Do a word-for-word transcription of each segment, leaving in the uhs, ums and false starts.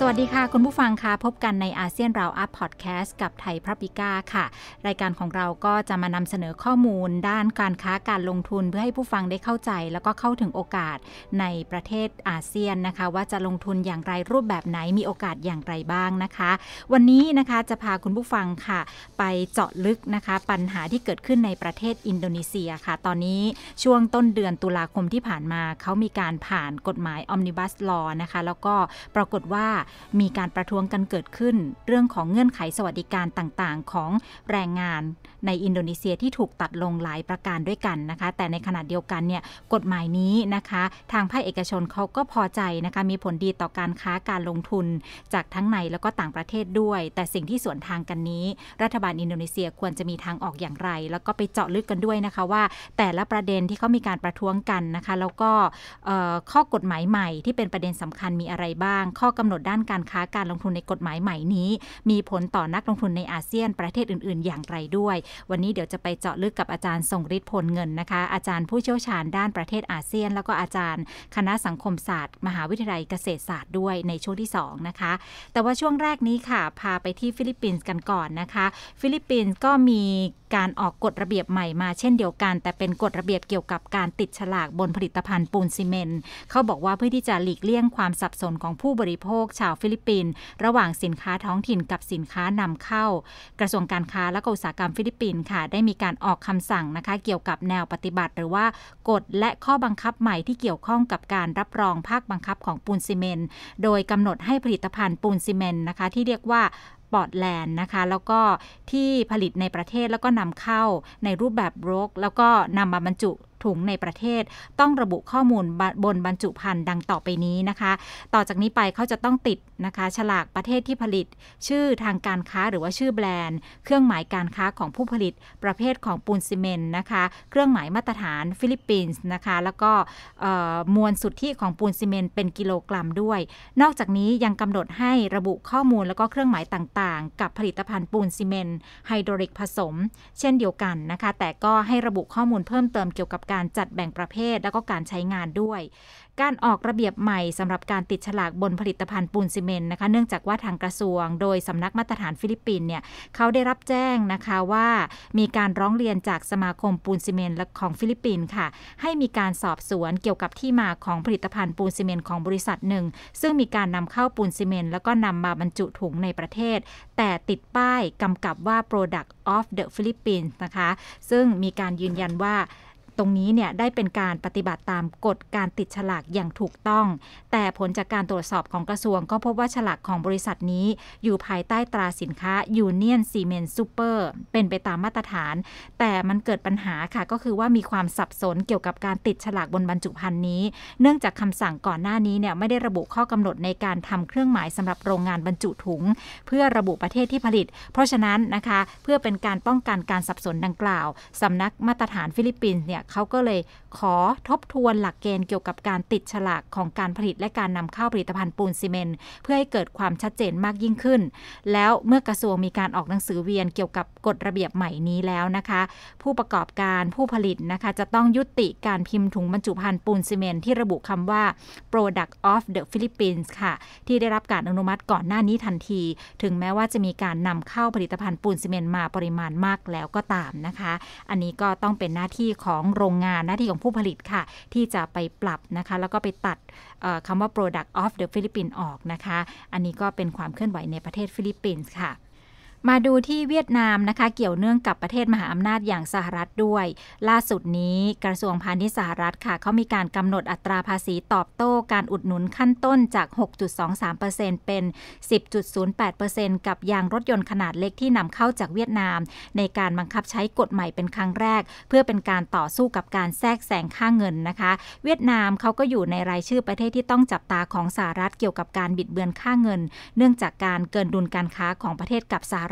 วัสดีค่ะคุณผู้ฟังค่ะพบกันในอาเซียนราวอัพพอดแคสต์กับไทยพับลิก้าค่ะรายการของเราก็จะมานำเสนอข้อมูลด้านการค้าการลงทุนเพื่อให้ผู้ฟังได้เข้าใจแล้วก็เข้าถึงโอกาสในประเทศอาเซียนนะคะว่าจะลงทุนอย่างไรรูปแบบไหนมีโอกาสอย่างไรบ้างนะคะวันนี้นะคะจะพาคุณผู้ฟังค่ะไปเจาะลึกนะคะปัญหาที่เกิดขึ้นในประเทศอินโดนีเซียค่ะตอนนี้ช่วงต้นเดือนตุลาคมที่ผ่านมาเขามีการผ่านกฎหมาย Omnibus Law นะคะแล้วก็ปรากฏว่ามีการประท้วงกันเกิดขึ้นเรื่องของเงื่อนไขสวัสดิการต่างๆของแรงงานในอินโดนีเซียที่ถูกตัดลงหลายประการด้วยกันนะคะแต่ในขณะเดียวกันเนี่ยกฎหมายนี้นะคะทางภาคเอกชนเขาก็พอใจนะคะมีผลดีต่อการค้าการลงทุนจากทั้งในแล้วก็ต่างประเทศด้วยแต่สิ่งที่สวนทางกันนี้รัฐบาลอินโดนีเซียควรจะมีทางออกอย่างไรแล้วก็ไปเจาะลึกกันด้วยนะคะว่าแต่ละประเด็นที่เขามีการประท้วงกันนะคะแล้วก็ข้อกฎหมายใหม่ที่เป็นประเด็นสำคัญมีอะไรบ้างข้อกำหนดด้านการค้าการลงทุนในกฎหมายใหม่นี้มีผลต่อนักลงทุนในอาเซียนประเทศอื่นๆอย่างไรด้วยวันนี้เดี๋ยวจะไปเจาะลึกกับอาจารย์ทรงฤทธิ์พลเงินนะคะอาจารย์ผู้เชี่ยวชาญด้านประเทศอาเซียนแล้วก็อาจารย์คณะสังคมศาสตร์มหาวิทยาลัยเกษตรศาสตร์ด้วยในช่วงที่สองนะคะแต่ว่าช่วงแรกนี้ค่ะพาไปที่ฟิลิปปินส์กันก่อนนะคะฟิลิปปินส์ก็มีการออกกฎระเบียบใหม่มาเช่นเดียวกันแต่เป็นกฎระเบียบเกี่ยวกับการติดฉลากบนผลิตภัณฑ์ปูนซีเมนต์เขาบอกว่าเพื่อที่จะหลีกเลี่ยงความสับสนของผู้บริโภคชาวฟิลิปปินส์ระหว่างสินค้าท้องถิ่นกับสินค้านำเข้ากระทรวงการค้าและอุตสาหกรรมฟิลิปปินส์ค่ะได้มีการออกคำสั่งนะคะเกี่ยวกับแนวปฏิบัติหรือว่ากฎและข้อบังคับใหม่ที่เกี่ยวข้องกับการรับรองภาคบังคับของปูนซีเมนต์โดยกำหนดให้ผลิตภัณฑ์ปูนซีเมนต์นะคะที่เรียกว่าปอร์ตแลนด์นะคะแล้วก็ที่ผลิตในประเทศแล้วก็นำเข้าในรูปแบบบล็อกแล้วก็นำมาบรรจุถุงในประเทศต้องระบุข้อมูลบนบรรจุภัณฑ์ดังต่อไปนี้นะคะต่อจากนี้ไปเขาจะต้องติดนะคะฉลากประเทศที่ผลิตชื่อทางการค้าหรือว่าชื่อแบรนด์เครื่องหมายการค้าของผู้ผลิตประเภทของปูนซีเมนต์นะคะเครื่องหมายมาตรฐานฟิลิปปินส์นะคะแล้วก็มวลสุทธิของปูนซีเมนต์เป็นกิโลกรัมด้วยนอกจากนี้ยังกำหนดให้ระบุข้อมูลแล้วก็เครื่องหมายต่างๆกับผลิตภัณฑ์ปูนซีเมนต์ไฮโดรลิกผสมเช่นเดียวกันนะคะแต่ก็ให้ระบุข้อมูลเพิ่มเติมเกี่ยวกับการจัดแบ่งประเภทแล้วก็การใช้งานด้วยการออกระเบียบใหม่สำหรับการติดฉลากบนผลิตภัณฑ์ปูนซีเมนต์นะคะเนื่องจากว่าทางกระทรวงโดยสำนักมาตรฐานฟิลิปปินส์เนี่ยเขาได้รับแจ้งนะคะว่ามีการร้องเรียนจากสมาคมปูนซีเมนต์ของฟิลิปปินส์ค่ะให้มีการสอบสวนเกี่ยวกับที่มาของผลิตภัณฑ์ปูนซีเมนต์ของบริษัทหนึ่งซึ่งมีการนำเข้าปูนซีเมนต์แล้วก็นำมาบรรจุถุงในประเทศแต่ติดป้ายกำกับว่า Product of the Philippines นะคะซึ่งมีการยืนยันว่าตรงนี้เนี่ยได้เป็นการปฏิบัติตามกฎการติดฉลากอย่างถูกต้องแต่ผลจากการตรวจสอบของกระทรวงก็พบว่าฉลากของบริษัทนี้อยู่ภายใต้ตราสินค้า Union Cement Super เป็นไปตามมาตรฐานแต่มันเกิดปัญหาค่ะก็คือว่ามีความสับสนเกี่ยวกับการติดฉลากบนบรรจุภัณฑ์นี้เนื่องจากคำสั่งก่อนหน้านี้เนี่ยไม่ได้ระบุข้อกำหนดในการทำเครื่องหมายสำหรับโรงงานบรรจุถุงเพื่อระบุประเทศที่ผลิตเพราะฉะนั้นนะคะเพื่อเป็นการป้องกันการสับสนดังกล่าวสำนักมาตรฐานฟิลิปปินส์เนี่ยเขาก็เลยขอทบทวนหลักเกณฑ์เกี่ยวกับการติดฉลากของการผลิตและการนำเข้าผลิตภัณฑ์ปูนซีเมนต์เพื่อให้เกิดความชัดเจนมากยิ่งขึ้นแล้วเมื่อกระทรวงมีการออกหนังสือเวียนเกี่ยวกับกฎระเบียบใหม่นี้แล้วนะคะผู้ประกอบการผู้ผลิตนะคะจะต้องยุติการพิมพ์ถุงบรรจุภัณฑ์ปูนซีเมนต์ที่ระบุคำว่า Product of the Philippines ค่ะที่ได้รับการอนุมัติก่อนหน้านี้ทันทีถึงแม้ว่าจะมีการนำเข้าผลิตภัณฑ์ปูนซีเมนต์มาปริมาณมากแล้วก็ตามนะคะอันนี้ก็ต้องเป็นหน้าที่ของโรงงานหน้าที่ของผู้ผลิตค่ะที่จะไปปรับนะคะแล้วก็ไปตัดคำว่า Product of the Philippines ออกนะคะอันนี้ก็เป็นความเคลื่อนไหวในประเทศฟิลิปปินส์ค่ะมาดูที่เวียดนามนะคะเกี่ยวเนื่องกับประเทศมหาอำนาจอย่างสหรัฐด้วยล่าสุดนี้กระทรวงพาณิชย์สหรัฐค่ะเขามีการกำหนดอัตราภาษีตอบโต้การอุดหนุนขั้นต้นจาก หกจุดสองสามเปอร์เซ็นต์ เป็น สิบจุดศูนย์แปดเปอร์เซ็นต์ กับยางรถยนต์ขนาดเล็กที่นำเข้าจากเวียดนามในการบังคับใช้กฎใหม่เป็นครั้งแรกเพื่อเป็นการต่อสู้กับการแทรกแซงค่าเงินนะคะเวียดนามเขาก็อยู่ในรายชื่อประเทศที่ต้องจับตาของสหรัฐเกี่ยวกับการบิดเบือนค่าเงินเนื่องจากการเกินดุลการค้าของประเทศกับสหรัฐ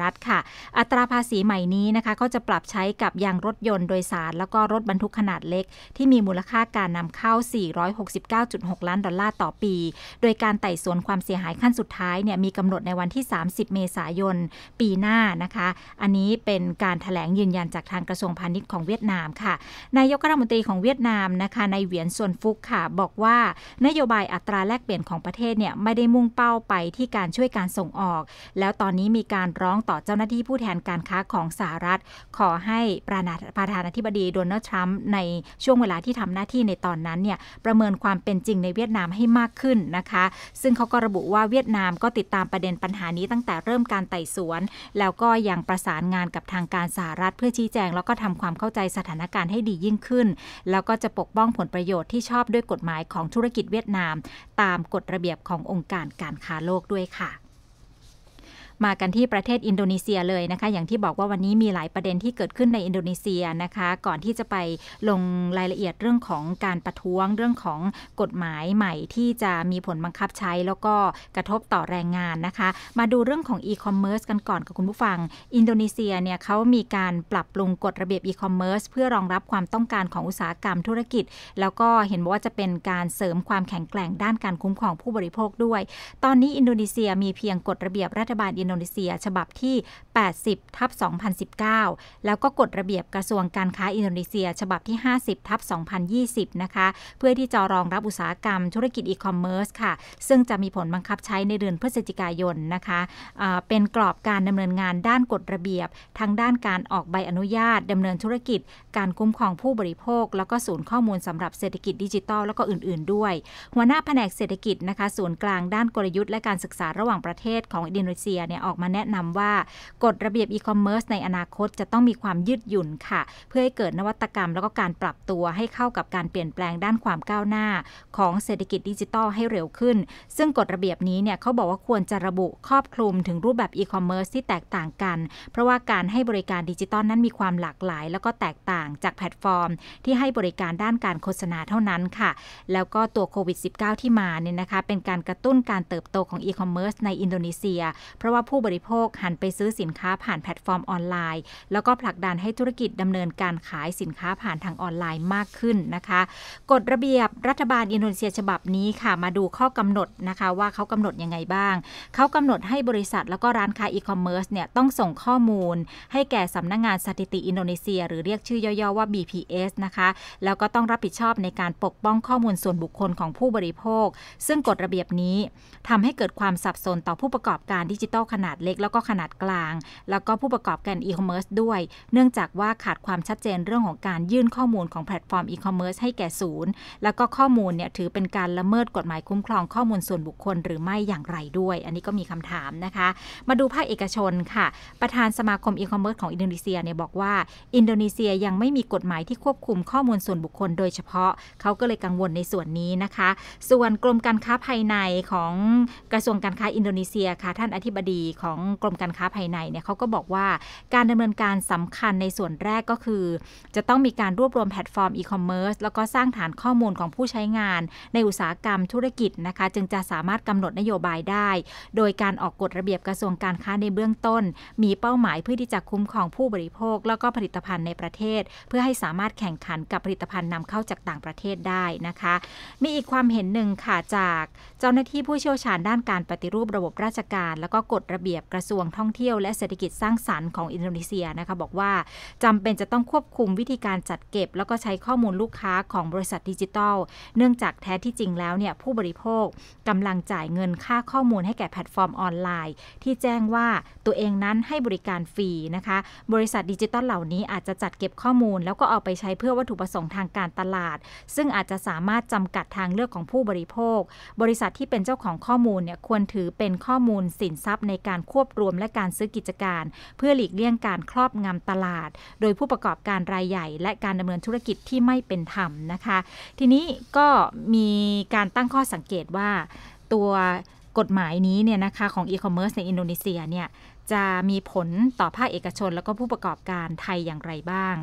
รัฐค่ะอัตราภาษีใหม่นี้นะคะก็จะปรับใช้กับยางรถยนต์โดยสารแล้วก็รถบรรทุกขนาดเล็กที่มีมูลค่าการนำเข้า สี่ร้อยหกสิบเก้าจุดหก ล้านดอลลาร์ต่อปีโดยการไต่สวนความเสียหายขั้นสุดท้ายเนี่ยมีกำหนดในวันที่สามสิบเมษายนปีหน้านะคะอันนี้เป็นการแถลงยืนยันจากทางกระทรวงพาณิชย์ของเวียดนามค่ะนายกรัฐมนตรีของเวียดนามนะคะนายเหวียนซวนฟุกค่ะบอกว่านโยบายอัตราแลกเปลี่ยนของประเทศเนี่ยไม่ได้มุ่งเป้าไปที่การช่วยการส่งออกแล้วตอนนี้มีการร้องต่อเจ้าหน้าที่ผู้แทนการค้าของสหรัฐขอให้ประธานาธิบดีโดนัลด์ทรัมป์ในช่วงเวลาที่ทำหน้าที่ในตอนนั้นเนี่ยประเมินความเป็นจริงในเวียดนามให้มากขึ้นนะคะซึ่งเขาก็ระบุว่าเวียดนามก็ติดตามประเด็นปัญหานี้ตั้งแต่เริ่มการไต่สวนแล้วก็ยังประสานงานกับทางการสหรัฐเพื่อชี้แจงแล้วก็ทำความเข้าใจสถานการณ์ให้ดียิ่งขึ้นแล้วก็จะปกป้องผลประโยชน์ที่ชอบด้วยกฎหมายของธุรกิจเวียดนามตามกฎระเบียบขององค์การการค้าโลกด้วยค่ะมากันที่ประเทศอินโดนีเซียเลยนะคะอย่างที่บอกว่าวันนี้มีหลายประเด็นที่เกิดขึ้นในอินโดนีเซียนะคะก่อนที่จะไปลงรายละเอียดเรื่องของการประท้วงเรื่องของกฎหมายใหม่ที่จะมีผลบังคับใช้แล้วก็กระทบต่อแรงงานนะคะมาดูเรื่องของอีคอมเมิร์ซกันก่อนกับคุณผู้ฟังอินโดนีเซียเนี่ยเขามีการปรับปรุงกฎระเบียบอีคอมเมิร์ซเพื่อรองรับความต้องการของอุตสาหกรรมธุรกิจแล้วก็เห็นว่าจะเป็นการเสริมความแข็งแกร่งด้านการคุ้มครองผู้บริโภคด้วยตอนนี้อินโดนีเซียมีเพียงกฎระเบียบรัฐบาลอินโดนีเซียฉบับที่ แปดสิบทับสองพันสิบเก้า แล้วก็กฎระเบียบกระทรวงการค้าอินโดนีเซียฉบับที่ ห้าสิบทับสองพันยี่สิบ นะคะเพื่อที่จะรองรับอุตสาหกรรมธุรกิจอีคอมเมิร์ซค่ะซึ่งจะมีผลบังคับใช้ในเดือนพฤศจิกายนนะคะเป็นกรอบการดำเนินงานด้านกฎระเบียบทั้งด้านการออกใบอนุญาตดำเนินธุรกิจการคุ้มครองผู้บริโภคแล้วก็ศูนย์ข้อมูลสำหรับเศรษฐกิจดิจิทัลแล้วก็อื่นๆด้วยหัวหน้าแผนกเศรษฐกิจนะคะศูนย์กลางด้านกลยุทธ์และการศึกษาระหว่างประเทศของอินโดนีเซียเนี่ยออกมาแนะนำว่ากฎระเบียบอีคอมเมิร์ซในอนาคตจะต้องมีความยืดหยุ่นค่ะเพื่อให้เกิดนวัตกรรมแล้วก็การปรับตัวให้เข้ากับการเปลี่ยนแปลงด้านความก้าวหน้าของเศรษฐกิจดิจิทัลให้เร็วขึ้นซึ่งกฎระเบียบนี้เนี่ยเขาบอกว่าควรจะระบุครอบคลุมถึงรูปแบบอีคอมเมิร์ซที่แตกต่างกันเพราะว่าการให้บริการดิจิทัลนั้นมีความหลากหลายแล้วก็แตกต่างจากแพลตฟอร์มที่ให้บริการด้านการโฆษณาเท่านั้นค่ะแล้วก็ตัวโควิด สิบเก้า ที่มาเนี่ยนะคะเป็นการกระตุ้นการเติบโตของอีคอมเมิร์ซในอินโดนีเซียเพราะว่าผู้บริโภคหันไปซื้อสินค้าผ่านแพลตฟอร์มออนไลน์แล้วก็ผลักดันให้ธุรกิจดำเนินการขายสินค้าผ่านทางออนไลน์มากขึ้นนะคะกฎระเบียบรัฐบาลอินโดนีเซียฉบับนี้ค่ะมาดูข้อกำหนดนะคะว่าเขากำหนดยังไงบ้างเขากำหนดให้บริษัทแล้วก็ร้านค้าอีคอมเมิร์ซเนี่ยต้องส่งข้อมูลให้แก่สำนักงานสถิติอินโดนีเซียหรือเรียกชื่อย่อๆว่า บี พี เอส นะคะแล้วก็ต้องรับผิดชอบในการปกป้องข้อมูลส่วนบุคคลของผู้บริโภคซึ่งกฎระเบียบนี้ทำให้เกิดความสับสนต่อผู้ประกอบการดิจิทัลขนาดเล็กแล้วก็ขนาดกลางแล้วก็ผู้ประกอบการอีคอมเมิร์ซด้วยเนื่องจากว่าขาดความชัดเจนเรื่องของการยื่นข้อมูลของแพลตฟอร์มอีคอมเมิร์ซให้แก่ศูนย์แล้วก็ข้อมูลเนี่ยถือเป็นการละเมิดกฎหมายคุ้มครองข้อมูลส่วนบุคคลหรือไม่อย่างไรด้วยอันนี้ก็มีคำถามนะคะมาดูภาคเอกชนค่ะประธานสมาคมอีคอมเมิร์ซของอินโดนีเซียเนี่ยบอกว่าอินโดนีเซียยังไม่มีกฎหมายที่ควบคุมข้อมูลส่วนบุคคลโดยเฉพาะเขาก็เลยกังวลในส่วนนี้นะคะส่วนกรมการค้าภายในของกระทรวงการค้าอินโดนีเซียค่ะท่านอธิบดีของกรมการค้าภายในเนี่ยเขาก็บอกว่าการดำเนินการสำคัญในส่วนแรกก็คือจะต้องมีการรวบรวมแพลตฟอร์มอีคอมเมิร์ซแล้วก็สร้างฐานข้อมูลของผู้ใช้งานในอุตสาหกรรมธุรกิจนะคะจึงจะสามารถกำหนดนโยบายได้โดยการออกกฎระเบียบกระทรวงการค้าในเบื้องต้นมีเป้าหมายเพื่อที่จะคุ้มครองผู้บริโภคแล้วก็ผลิตภัณฑ์ในประเทศเพื่อให้สามารถแข่งขันกับผลิตภัณฑ์นำเข้าจากต่างประเทศได้นะคะมีอีกความเห็นหนึ่งค่ะจากเจ้าหน้าที่ผู้เชี่ยวชาญด้านการปฏิรูประบบราชการแล้วก็กฎระเบียบกระทรวงท่องเที่ยวและเศรษฐกิจสร้างสรรค์ของอินโดนีเซียนะคะบอกว่าจำเป็นจะต้องควบคุมวิธีการจัดเก็บแล้วก็ใช้ข้อมูลลูกค้าของบริษัทดิจิทัลเนื่องจากแท้ที่จริงแล้วเนี่ยผู้บริโภคกำลังจ่ายเงินค่าข้อมูลให้แก่แพลตฟอร์มออนไลน์ที่แจ้งว่าตัวเองนั้นให้บริการฟรีนะคะบริษัทดิจิทัลเหล่านี้อาจจะจัดเก็บข้อมูลแล้วก็เอาไปใช้เพื่อวัตถุประสงค์ทางการตลาดซึ่งอาจจะสามารถจำกัดทางเลือกของผู้บริโภคบริษัทที่เป็นเจ้าของข้อมูลเนี่ยควรถือเป็นข้อมูลสินทรัพย์ในการควบรวมและการซื้อกิจการเพื่อหลีกเลี่ยงการครอบงำตลาดโดยผู้ประกอบการรายใหญ่และการดำเนินธุรกิจที่ไม่เป็นธรรมนะคะทีนี้ก็มีการตั้งข้อสังเกตว่าตัวกฎหมายนี้เนี่ยนะคะของอีคอมเมิร์ซในอินโดนีเซียเนี่ยจะมีผลต่อภาคเอกชนแล้วก็ผู้ประกอบการไทยอย่างไรบ้าง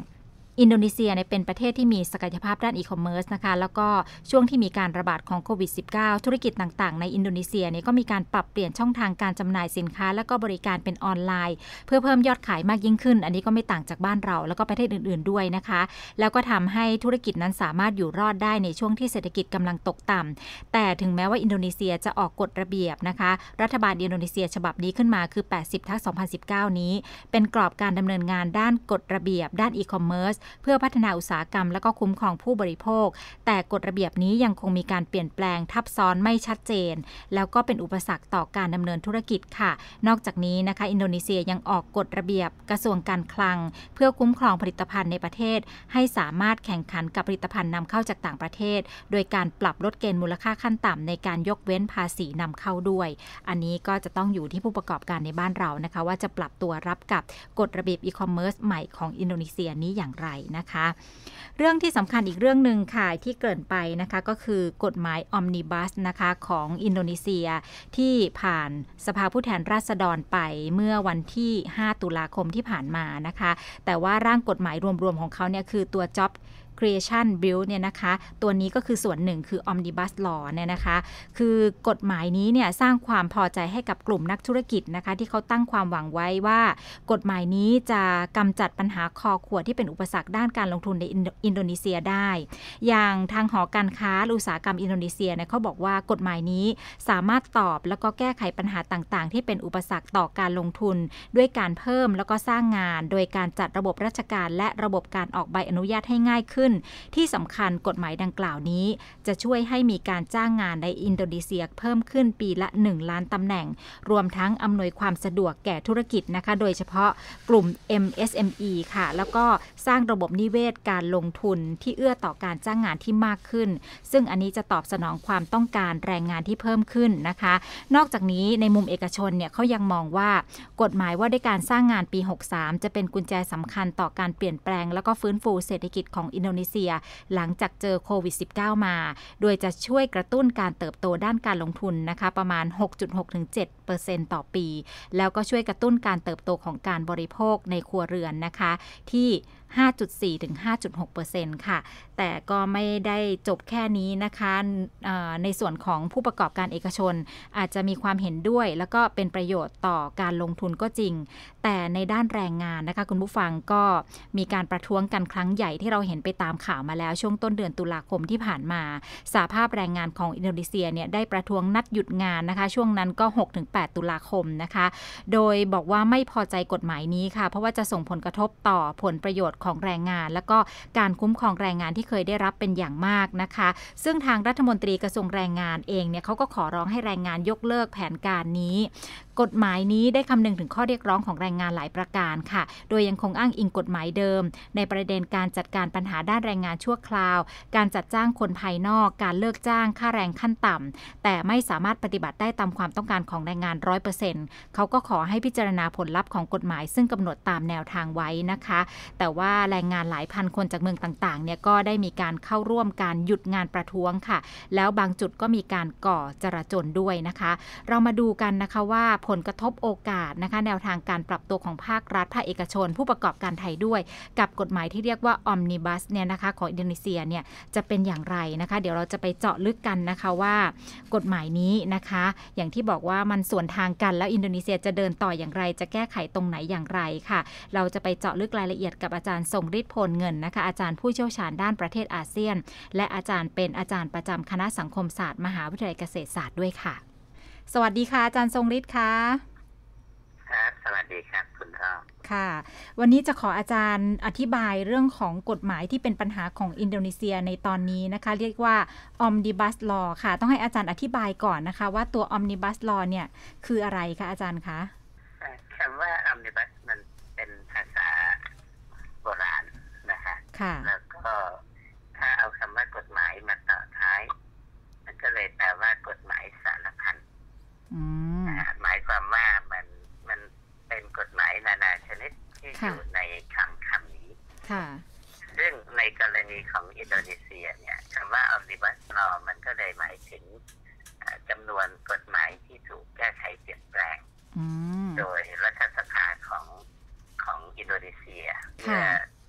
อินโดนีเซียเนี่ยเป็นประเทศที่มีศักยภาพด้านอีคอมเมิร์ซนะคะแล้วก็ช่วงที่มีการระบาดของโควิด สิบเก้า ธุรกิจต่างๆในอินโดนีเซียเนี่ยก็มีการปรับเปลี่ยนช่องทางการจำหน่ายสินค้าและก็บริการเป็นออนไลน์เพื่อเพิ่มยอดขายมากยิ่งขึ้นอันนี้ก็ไม่ต่างจากบ้านเราแล้วก็ประเทศอื่นๆด้วยนะคะแล้วก็ทำให้ธุรกิจนั้นสามารถอยู่รอดได้ในช่วงที่เศรษฐกิจกำลังตกต่ำแต่ถึงแม้ว่าอินโดนีเซียจะออกกฎระเบียบนะคะรัฐบาลอินโดนีเซียฉบับนี้ขึ้นมาคือแปดสิบทับสองพันสิบเก้านี้เป็นกรอบการดำเนินงานด้านกฎระเบียบด้านอีคอมเมิร์ซเพื่อพัฒนาอุตสาหกรรมและก็คุ้มครองผู้บริโภคแต่กฎระเบียบนี้ยังคงมีการเปลี่ยนแปลงทับซ้อนไม่ชัดเจนแล้วก็เป็นอุปสรรคต่อการดำเนินธุรกิจค่ะนอกจากนี้นะคะอินโดนีเซียยังออกกฎระเบียบกระทรวงการคลังเพื่อคุ้มครองผลิตภัณฑ์ในประเทศให้สามารถแข่งขันกับผลิตภัณฑ์นำเข้าจากต่างประเทศโดยการปรับลดเกณฑ์มูลค่าขั้นต่ำในการยกเว้นภาษีนำเข้าด้วยอันนี้ก็จะต้องอยู่ที่ผู้ประกอบการในบ้านเรานะคะว่าจะปรับตัวรับกับกฎระเบียบอีคอมเมิร์ซใหม่ของอินโดนีเซียนี้อย่างไรนะคะเรื่องที่สำคัญอีกเรื่องหนึ่งค่ะที่เกริ่นไปนะคะก็คือกฎหมายออมนิบัสนะคะของอินโดนีเซียที่ผ่านสภาผู้แทนราษฎรไปเมื่อวันที่ห้าตุลาคมที่ผ่านมานะคะแต่ว่าร่างกฎหมายรวมๆของเขาเนี่ยคือตัว Job Creation Bill เนี่ยนะคะตัวนี้ก็คือส่วนหนึ่งคือ Omnibus Law เนี่ยนะคะคือกฎหมายนี้เนี่ยสร้างความพอใจให้กับกลุ่มนักธุรกิจนะคะที่เขาตั้งความหวังไว้ว่ากฎหมายนี้จะกำจัดปัญหาคอขวดที่เป็นอุปสรรคด้านการลงทุนในอินโดนีเซียได้อย่างทางหอการค้าอุตสาหกรรมอินโดนีเซียเนี่ยเขาบอกว่ากฎหมายนี้สามารถตอบแล้วก็แก้ไขปัญหาต่างๆที่เป็นอุปสรรคต่อการลงทุนด้วยการเพิ่มแล้วก็สร้างงานโดยการจัดระบบราชการและระบบการออกใบอนุญาตให้ง่ายขึ้นที่สำคัญกฎหมายดังกล่าวนี้จะช่วยให้มีการจ้างงานในอินโดนีเซียเพิ่มขึ้นปีละหนึ่งล้านตำแหน่งรวมทั้งอำนวยความสะดวกแก่ธุรกิจนะคะโดยเฉพาะกลุ่ม เอ็ม เอส เอ็ม อี ค่ะแล้วก็สร้างระบบนิเวศการลงทุนที่เอื้อต่อการจ้างงานที่มากขึ้นซึ่งอันนี้จะตอบสนองความต้องการแรงงานที่เพิ่มขึ้นนะคะนอกจากนี้ในมุมเอกชนเนี่ยเขายังมองว่ากฎหมายว่าด้วยการสร้างงานปีหกสิบสามจะเป็นกุญแจสำคัญต่อการเปลี่ยนแปลงแล้วก็ฟื้นฟูเศรษฐกิจของอินโดนีเซียหลังจากเจอโควิด สิบเก้า มาโดยจะช่วยกระตุ้นการเติบโตด้านการลงทุนนะคะประมาณ หกจุดหกถึงเจ็ดเปอร์เซ็นต์ ต่อปีแล้วก็ช่วยกระตุ้นการเติบโตของการบริโภคในครัวเรือนนะคะที่ ห้าจุดสี่ ถึง ห้าจุดหกเปอร์เซ็นต์ ค่ะแต่ก็ไม่ได้จบแค่นี้นะคะในส่วนของผู้ประกอบการเอกชนอาจจะมีความเห็นด้วยแล้วก็เป็นประโยชน์ต่อการลงทุนก็จริงแต่ในด้านแรงงานนะคะคุณผู้ฟังก็มีการประท้วงกันครั้งใหญ่ที่เราเห็นไปตามข่าวมาแล้วช่วงต้นเดือนตุลาคมที่ผ่านมาสหภาพแรงงานของอินโดนีเซียเนี่ยได้ประท้วงนัดหยุดงานนะคะช่วงนั้นก็ หกถึงแปด ตุลาคมนะคะโดยบอกว่าไม่พอใจกฎหมายนี้ค่ะเพราะว่าจะส่งผลกระทบต่อผลประโยชน์ของแรงงานแล้วก็การคุ้มครองแรงงานที่เคยได้รับเป็นอย่างมากนะคะซึ่งทางรัฐมนตรีกระทรวงแรงงานเองเนี่ยเขาก็ขอร้องให้แรงงานยกเลิกแผนการนี้กฎหมายนี้ได้คำนึงถึงข้อเรียกร้องของแรงงานหลายประการค่ะโดยยังคงอ้างอิงกฎหมายเดิมในประเด็นการจัดการปัญหาด้านแรงงานชั่วคราวการจัดจ้างคนภายนอกการเลิกจ้างค่าแรงขั้นต่ำแต่ไม่สามารถปฏิบัติได้ตามความต้องการของแรงงาน ร้อยเปอร์เซ็นต์ เขาก็ขอให้พิจารณาผลลัพธ์ของกฎหมายซึ่งกำหนดตามแนวทางไว้นะคะแต่ว่าแรงงานหลายพันคนจากเมืองต่างๆเนี่ยก็ได้มีการเข้าร่วมการหยุดงานประท้วงค่ะแล้วบางจุดก็มีการก่อจราจลด้วยนะคะเรามาดูกันนะคะว่าผลกระทบโอกาสนะคะแนวทางการปรับตัวของภาครัฐภาคเอกชนผู้ประกอบการไทยด้วยกับกฎหมายที่เรียกว่า Omnibus เนี่ยนะคะของอินโดนีเซียเนี่ยจะเป็นอย่างไรนะคะเดี๋ยวเราจะไปเจาะลึกกันนะคะว่ากฎหมายนี้นะคะอย่างที่บอกว่ามันสวนทางกันแล้วอินโดนีเซียจะเดินต่ออย่างไรจะแก้ไขตรงไหนอย่างไรค่ะเราจะไปเจาะลึกรายละเอียดกับอาจารย์ทรงฤทธิ์พลเงินนะคะอาจารย์ผู้เชี่ยวชาญด้านประเทศอาเซียนและอาจารย์เป็นอาจารย์ประจำคณะสังคมศาสตร์มหาวิทยาลัยเกษตรศาสตร์ด้วยค่ะสวัสดีค่ะอาจารย์ทรงฤทธิ์ค่ะครับสวัสดีครับคุณอ้อค่ะวันนี้จะขออาจารย์อธิบายเรื่องของกฎหมายที่เป็นปัญหาของอินโดนีเซียในตอนนี้นะคะเรียกว่า Omnibus Law ค่ะต้องให้อาจารย์อธิบายก่อนนะคะว่าตัว Omnibus Law เนี่ยคืออะไรคะอาจารย์คะคำว่า Omnibus มันเป็นภาษาโบราณนะคะค่ะแล้วก็ถ้าเอาคำว่ากฎหมายมาต่อท้ายมันก็เลยแปลว่ากฎหมายสารพันหมายความว่ามันมันเป็นกฎหมายนานาชนิดที่อยู่ในคำคำนี้ซึ่งในกรณีของอินโดนีเซียเนี่ยคำว่า Omnibus Law มันก็เลยหมายถึงจำนวนกฎหมายที่ถูกแก้ไขเปลี่ยนแปลงโดยรัฐสภาของของอินโดนีเซียเพื่อ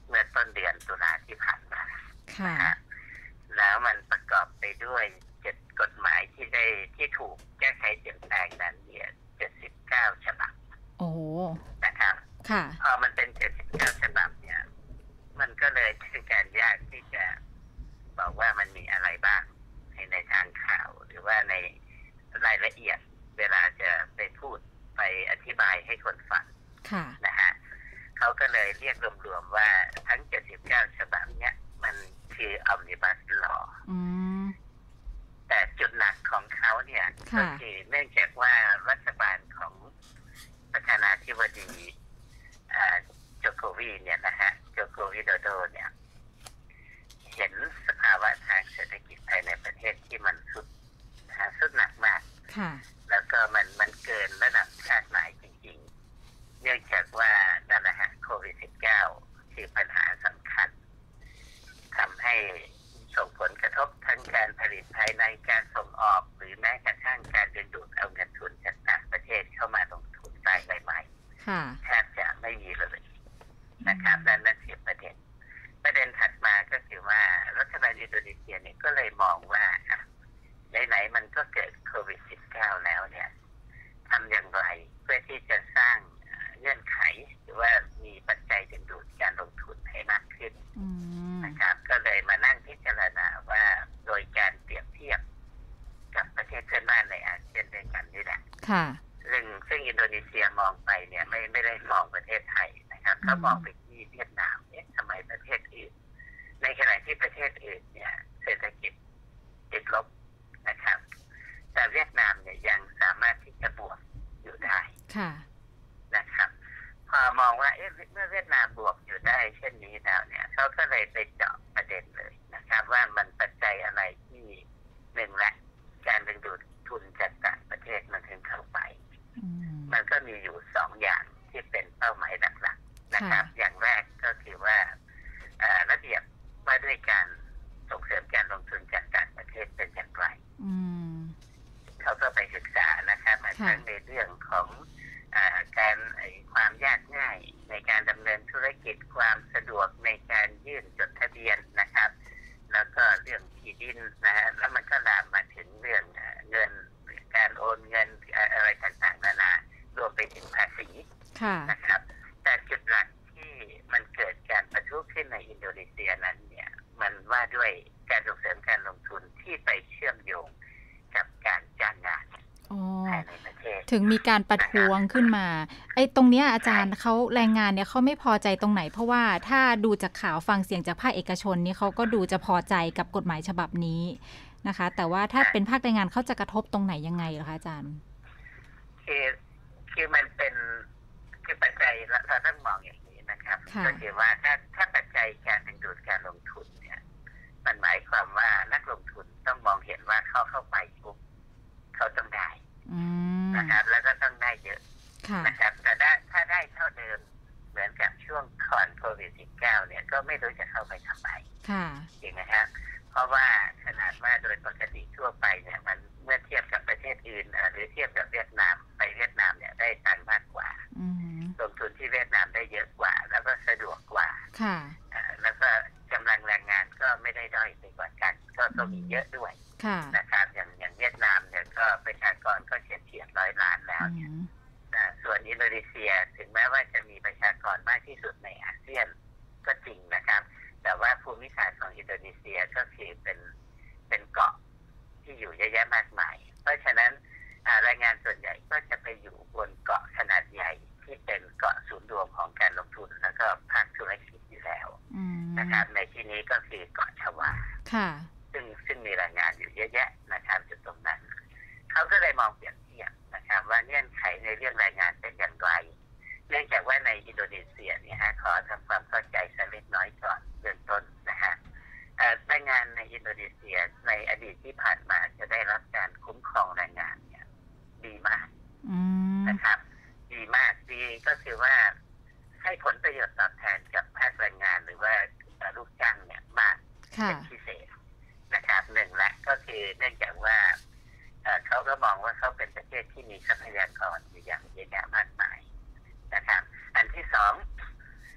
เมื่อต้นเดือนตุลาที่ผ่านมาค่ะแล้วมันประกอบไปด้วยเจ็ดกฎหมายที่ได้ที่ถูกแก้ไขเปลี่ยนแปลงนั้นเนี่ยเจ็ดสิบเก้าฉบับโอ้นะครับค่ะพอมันเป็นเจ็ดสิบเก้าฉบับเนี่ยมันก็เลยคือการยากที่จะบอกว่ามันมีอะไรบ้างในทางข่าวหรือว่าในรายละเอียดเวลาจะไปพูดไปอธิบายให้คนฟังนะฮะเขาก็เลยเรียกรวมๆว่าทั้งเจ็ดสิบเก้าฉบับเนี้ยมันคือ Omnibus Law แต่จุดหนักของเขาเนี่ยก็คือเนื่องจากว่ารัฐบาลของประธานาธิบดีโจโควีเนี่ยนะฮะโจโควิโดโดเนี่ยเห็นสภาวะทางเศรษฐกิจภายในประเทศที่มันสุดสุดหนักมากแล้วก็มันมันเกินระดับคาดหมายจริงๆเนื่องจากว่านั่นแหละฮะโควิด สิบเก้า คือปัญหาสำคัญทำให้ส่งผลกระทบทั้งการผลิตภายในการส่งออกหรือแม้กระทั่งการดึงดูดเอาเงินทุนจากต่างประเทศเข้ามาลงทุนรายใหม่ๆแทบจะไม่มีเลยนะครับนั่นนั่นคือประเด็นประเด็นถัดมาก็คือว่ารัฐบาลอินโดนีเซียเนี่ยก็เลยมองว่าไหนๆมันก็เกิดโควิด สิบเก้า แล้วเนี่ยทำอย่างไรเพื่อที่จะสร้างเงื่อนไขหรือว่ามีปัจจัยดึงดูดการลงทุนให้มากขึ้นนะครับก็เลยมานั่งพิจารณาว่าโดยการเปรียบเทียบกับประเทศเพื่อนบ้านในอาเซียนด้วยกันนี่แหละซึ่งซึ่งอินโดนีเซียมองไปเนี่ยไม่ไม่ได้มองประเทศไทยนะครับเขามองไปที่เวียดนามเนี่ยทำไมประเทศอื่นในขณะที่ประเทศอื่นเนี่ยเศรษฐกิจติดลบนะครับแต่เวียดนามเนี่ยยังสามารถที่จะบวกอยู่ได้นะครับพอมองว่าเอ๊ะเมื่อเวียดนามบวกอยู่ได้เช่นนี้แล้วเนี่ยเขาก็เลยไปเจาะประเด็นเลยนะครับว่ามันปัจจัยอะไรที่หนึ่งและการดึงดูดทุนจากต่างประเทศมันถึงเข้าไปมันก็มีอยู่สองอย่างที่เป็นเป้าหมายหลักๆนะครับอย่างแรกก็คือว่าระเบียบว่าด้วยการส่งเสริมการลงทุนจากต่างประเทศเป็นอย่างไรเขาก็ไปศึกษานะครับทั้งในเรื่องของการความยากง่ายในการดำเนินธุรกิจความสะดวกในการยื่นจดทะเบียนนะครับแล้วก็เรื่องที่ดินนะฮะแล้วมันก็ลามมาถึงเรื่องเงินการโอนเงินอะไรต่างๆนานารวมไปถึงภาษีนะครับแต่จุดหลักที่มันเกิดการประทุขึ้นในอินโดนีเซียนั้นเนี่ยมันว่าด้วยการส่งเสริมการลงทุนที่ไปเชื่อมโยงกับการจ้างงานภายในประเทศถึงมีการประท้วงขึ้นมาไอ้ตรงเนี้ยอาจารย์เขาแรงงานเนี่ยเขาไม่พอใจตรงไหนเพราะว่าถ้าดูจากข่าวฟังเสียงจากภาคเอกชนนี่เขาก็ดูจะพอใจกับกฎหมายฉบับนี้นะคะแต่ว่าถ้าเป็นภาคแรงงานเขาจะกระทบตรงไหนยังไงเหรอคะอาจารย์คือคือมันเป็นคือปัจจัยเราต้องมองอย่างนี้นะครับก็คือว่าถ้าถ้าปัจจัยการดึงดูดการลงทุนเนี่ยมันหมายความว่านักลงทุนต้องมองเห็นว่าเขาเข้าไปปุ๊บเขาต้องได้นะครับแล้วก็ต้องได้เยอะนะครับแต่ได้ถ้าได้เท่าเดิมเหมือนกับช่วงก่อนโควิด สิบเก้า เนี่ยก็ไม่รู้จะเข้าไปทำไมจริงไหมครับเพราะว่าขนาดว่าโดยปกติทั่วไปเนี่ยมันเมื่อเทียบกับประเทศอื่นหรือเทียบกับเวียดนามไปเวียดนามเนี่ยได้ตังค์มากกว่าลงทุนที่เวียดนามได้เยอะกว่าแล้วก็สะดวกกว่าแล้วก็กำลังแรงงานก็ไม่ได้ด้อยไปกว่ากันก็ต้องมีเยอะด้วยนะครับอย่างอย่างเวียดนามเนี่ยก็ประชากรก็เฉียดเฉียดร้อยล้านแล้วเนี่ยส่วนอินโดนีเซียถึงแม้ว่าจะมีประชากรมากที่สุดในอาเซียนก็จริงนะครับแต่ว่าภูมิศาสตร์ของอินโดนีเซียก็คือเป็นเป็นเกาะที่อยู่เยอะแยะมากมายเพราะฉะนั้นแรงงานส่วนใหญ่ก็จะไปอยู่บนเกาะขนาดใหญ่ที่เป็นเกาะศูนย์รวมของการลงทุนแล้วก็ภาคธุรกิจอยู่แล้วนะครับในที่นี้ก็คือเกาะชวาซึ่งซึ่งมีแรงงานอยู่เยอะแยะนะครับจุดตรงนั้นเขาก็เลยมองเปรียบเทียบนะครับว่าเงื่อนไขในเรื่องแรงงานเป็นอย่างไรเนื่องจากว่าในอินโดนีเซียเนี่ยฮะขอทำความเข้าใจสักเล็กน้อยก่อนเบื้องต้นนะฮะแรงงานในอินโดนีเซียในอดีตที่ผ่านมาจะได้รับการคุ้มครองแรงงานเนี่ยดีมากนะครับดีมากดีก็คือว่าให้ผลประโยชน์ตอบแทนกับภาคแรงงานหรือว่าลูกจ้างเนี่ยมากเป็นพิเศษนะครับหนึ่งและก็คือเนื่องจากว่าเขาก็มองว่าเขาเป็นประเทศที่มีทรัพยากรอยู่อย่างเยอะแยะมากมายนะครับอันที่สอง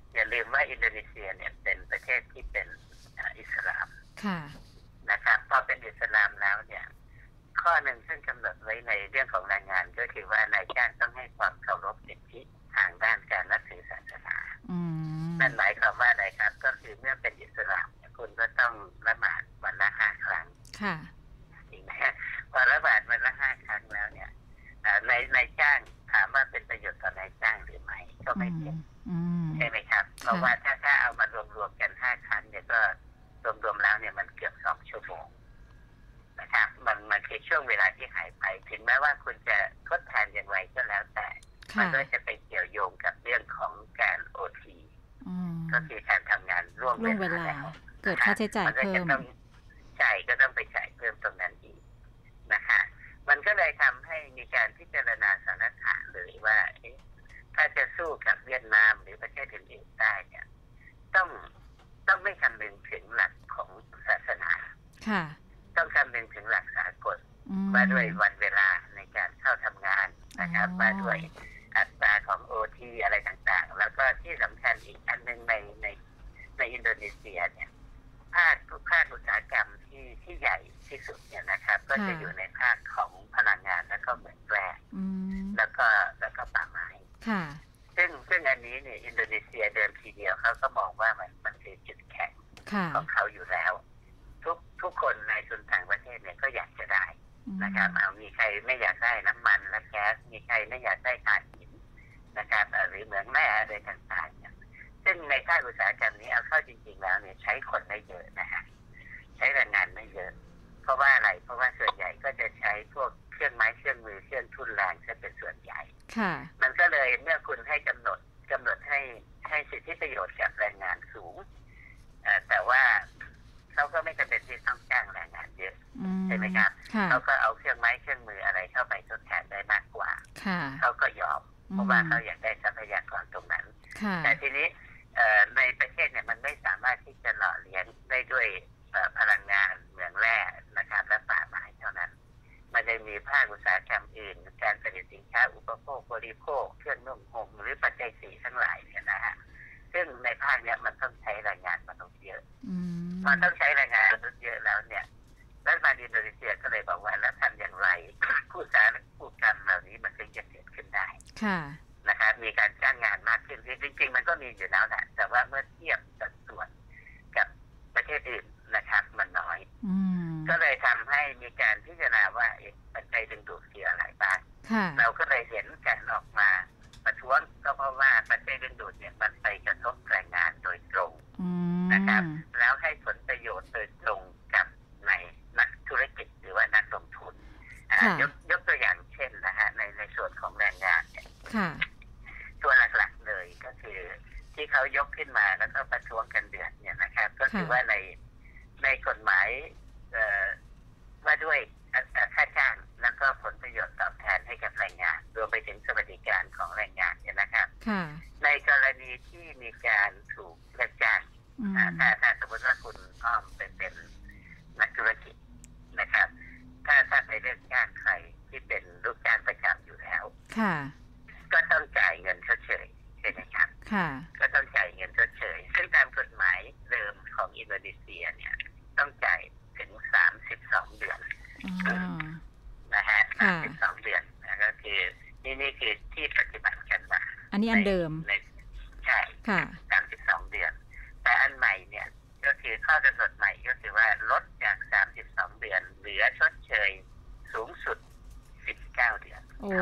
อย่าลืมว่าอินโดนีเซียเนี่ยเป็นประเทศที่เป็นอิสลามค่ะนะครับพอเป็นอิสลามแล้วเนี่ยข้อหนึ่งซึ่งกำหนดไว้ในเรื่องของแรงงานก็คือว่านายจ้างต้องให้ความเคารพสิทธิทางด้านการนับถือศาสนานั่นหมายความว่าอะไรครับก็คือเมื่อเป็นอิสลามคุณก็ต้องละหมาดวันละห้าครั้งค่ะจริงไหมพอละหมาดวันละห้าครั้งแล้วเนี่ยในนายจ้างถามว่าเป็นประโยชน์ต่อนายจ้างหรือไม่ก็ไม่เป็นใช่ไหมครับเพราะว่าถ้าถ้าเอามารวมๆกันห้าครั้งเนี่ยก็รวมๆแล้วเนี่ยมันเกือบสองชั่วโมงนะครับมันมันคือช่วงเวลาที่หายไปถึงแม้ว่าคุณจะทดแทนอย่างไรก็แล้วแต่มันก็จะไปเกี่ยวโยงกับเรื่องของการโอทีก็คือการทำงานร่วมเวลาเกิดค่าใช้จ่ายเพิ่มใช่ก็ต้องไปจ่ายเพิ่มตรงนั้นอีกนะคะมันก็เลยทำให้มีการพิจารณาสถานการณ์เลยว่าถ้าจะสู้กับเวียดนามหรือประเทศอื่นๆได้เนี่ยต้องต้องไม่คำนึงถึงหลักของศาสนาค่ะต้องคำนึงถึงหลักสากลว่าด้วยวันเวลาในการเข้าทำงานนะครับว่าด้วยอัตราของโอทีอะไรต่างๆแล้วก็ที่สำคัญอีกอันนึงในในในอินโดนีเซียเนี่ยภาคภาคอุตสาหกรรมที่ที่ใหญ่ที่สุดเนี่ยนะครับก็จะอยู่ในภาคของพลังงานและก็เหมืองแร่แล้วก็แล้วก็ป่าไม้ซึ่งซึ่งอันนี้เนี่ยอินโดนีเซียเดิมทีเดียวเขาก็มองว่ามันมันคือจุดแข็งของเขาอยู่แล้วทุกทุกคนในทุนต่างประเทศเนี่ยก็อยากจะได้นะครับเอามีใครไม่อยากได้น้ำมันและแก๊สมีใครไม่อยากได้ถ่านหินนะครับหรือเหมืองแร่อะไรต่างๆเนี่ยซึ่งในภาคอุตสาหกรรมนี้เอาเข้าจริงๆแล้วเนี่ยใช้คนไม่เยอะนะฮะใช้แรงงานไม่เยอะเพราะว่าอะไรเพราะว่าส่วนใหญ่ก็จะใช้พวกเครื่องไม้เครื่องมือเครื่องทุนแรงจะเป็นส่วนใหญ่มันก็เลยเมื่อคุณให้กำหนดกำหนดให้ให้สิทธิประโยชน์กับแรงงานสูงแต่ว่าเขาก็ไม่จำเป็นที่ต้องจ้างแรงงานเยอะใช่ไหมครับเขาก็เอาเครื่องไม้เครื่องมืออะไรเข้าไปทดแทนได้มากกว่าเขาก็ยอมเพราะว่าเขาอยากได้ทรัพยากรตรงนั้นแต่ทีนี้ในประเทศเนี่ยมันไม่สามารถที่จะหล่อเลี้ยงได้ด้วยพลังงานเหมืองแร่นะครับและป่าไม้เท่านั้นมันจะมีภาคอุตสาหกรรมอื่นการผลิตสินค้าอุปโภคบริโภคเครื่องนุ่งห่มหรือปัจจัยสี่ทั้งหลายเนี่ยนะฮะซึ่งในภาคเนี้ยมันต้องใช้แรงงานมนุษย์เยอะมันต้องใช้แรงงานมนุษย์เยอะแล้วเนี่ยรัฐบาลอินโดนีเซียก็เลยบอกว่าแล้วทำอย่างไรผู้สารผู้กรรมเหล่านี้มันถึงจะเกิดขึ้นได้นะครับมีการจ้างงานมากขึ้นจริงๆมันก็มีอยู่แล้วแหละแต่ว่าเมื่อเทียบสัดส่วนกับประเทศอื่นนะครับมันน้อยก็เลยทำให้มีการพิจารณาว่าปัจจัยดึงดูดคืออะไรบ้างเราก็เลยเห็นการออกมาประท้วงก็เพราะว่าปัจจัยดึงดูดเนี่ยมันไปกระทบแรงงานโดยตรงนะครับแล้วให้ผลประโยชน์โดยตรงกับในนักธุรกิจหรือว่านักลงทุนยกยกตัวอย่างเช่นนะฮะในในส่วนของแรงงานเนี่ยตัวหลักๆเลยก็คือที่เขายกขึ้นมาแล้วก็ประท้วงกันเดือดเนี่ยนะครับก็คือว่าในในกฎหมายว่าด้วยค่าจ้างแล้วก็ผลประโยชน์ตอบแทนให้กับแรงงานรวมไปถึงสวัสดิการของแรงงานเนี่ยนะครับในกรณีที่มีการถูกเลิกจ้างถ้าถ้าสมมติว่าคุณอ้อมเป็นเป็นนักธุรกิจนะครับถ้าถ้าไปเลิกจ้างใครที่เป็นลูกจ้างประจำอยู่แล้วก็ต้องจ่ายเงินชดเชยใช่ไหมครับก็ต้องจ่ายเงินชดเชยซึ่งตามกฎหมายเดิมของอินโดนีเซียเนี่ยต้องจ่ายถึงสามสิบสองเดือนนะฮะสามสิบสองเดือนก็คือนี่นี่คือที่ปฏิบัติกันมาอันนี้อันเดิมใช่สามสิบสองเดือนแต่อันใหม่เนี่ยก็คือข้อกำหนดใหม่ก็คือว่าลดจากสามสิบสองเดือนเหลือชดเชยสูงสุดสิบเก้าเดือนโอ้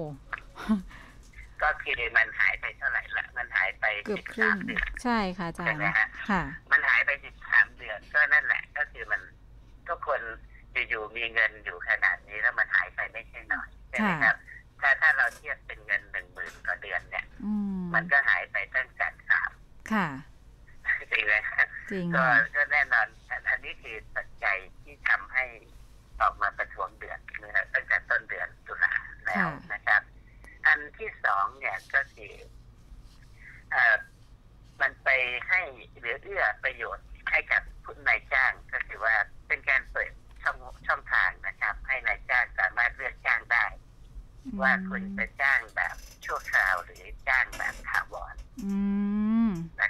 ก็คือมันหายไปเท่าไหร่ละมันหายไปสิบสามเดือนใช่ค่ะอาจารย์ใช่ไหมฮะมันหายไปสิบสามเดือนก็นั่นแหละก็คือมันทุกคนอยู่ๆมีเงินอยู่ขนาดนี้แล้วมันหายไปไม่ใช่น้อยใช่ไหมครับถ้าถ้าเราเทียบเป็นเงินหนึ่งหมื่นต่อเดือนเนี่ยมันก็หายไปตั้งแต่สามค่ะจริงไหมครับก็ก็แน่นอนอันนี้คือปัจจัยที่ทำให้ออกมาประท้วงเดือนเมื่อตั้งแต่ต้นเดือนตุลาแล้วนะครับอันที่สองเนี่ยก็คือมันไปให้เหลือเอื้อประโยชน์ให้กับผู้นายจ้างก็คือว่าเป็นการเปิดช่องช่องทางนะครับให้นายจ้างสามารถเลือกจ้างได้ว่าคุณจะจ้างแบบชั่วคราวหรือจ้างแบบถาวรนะ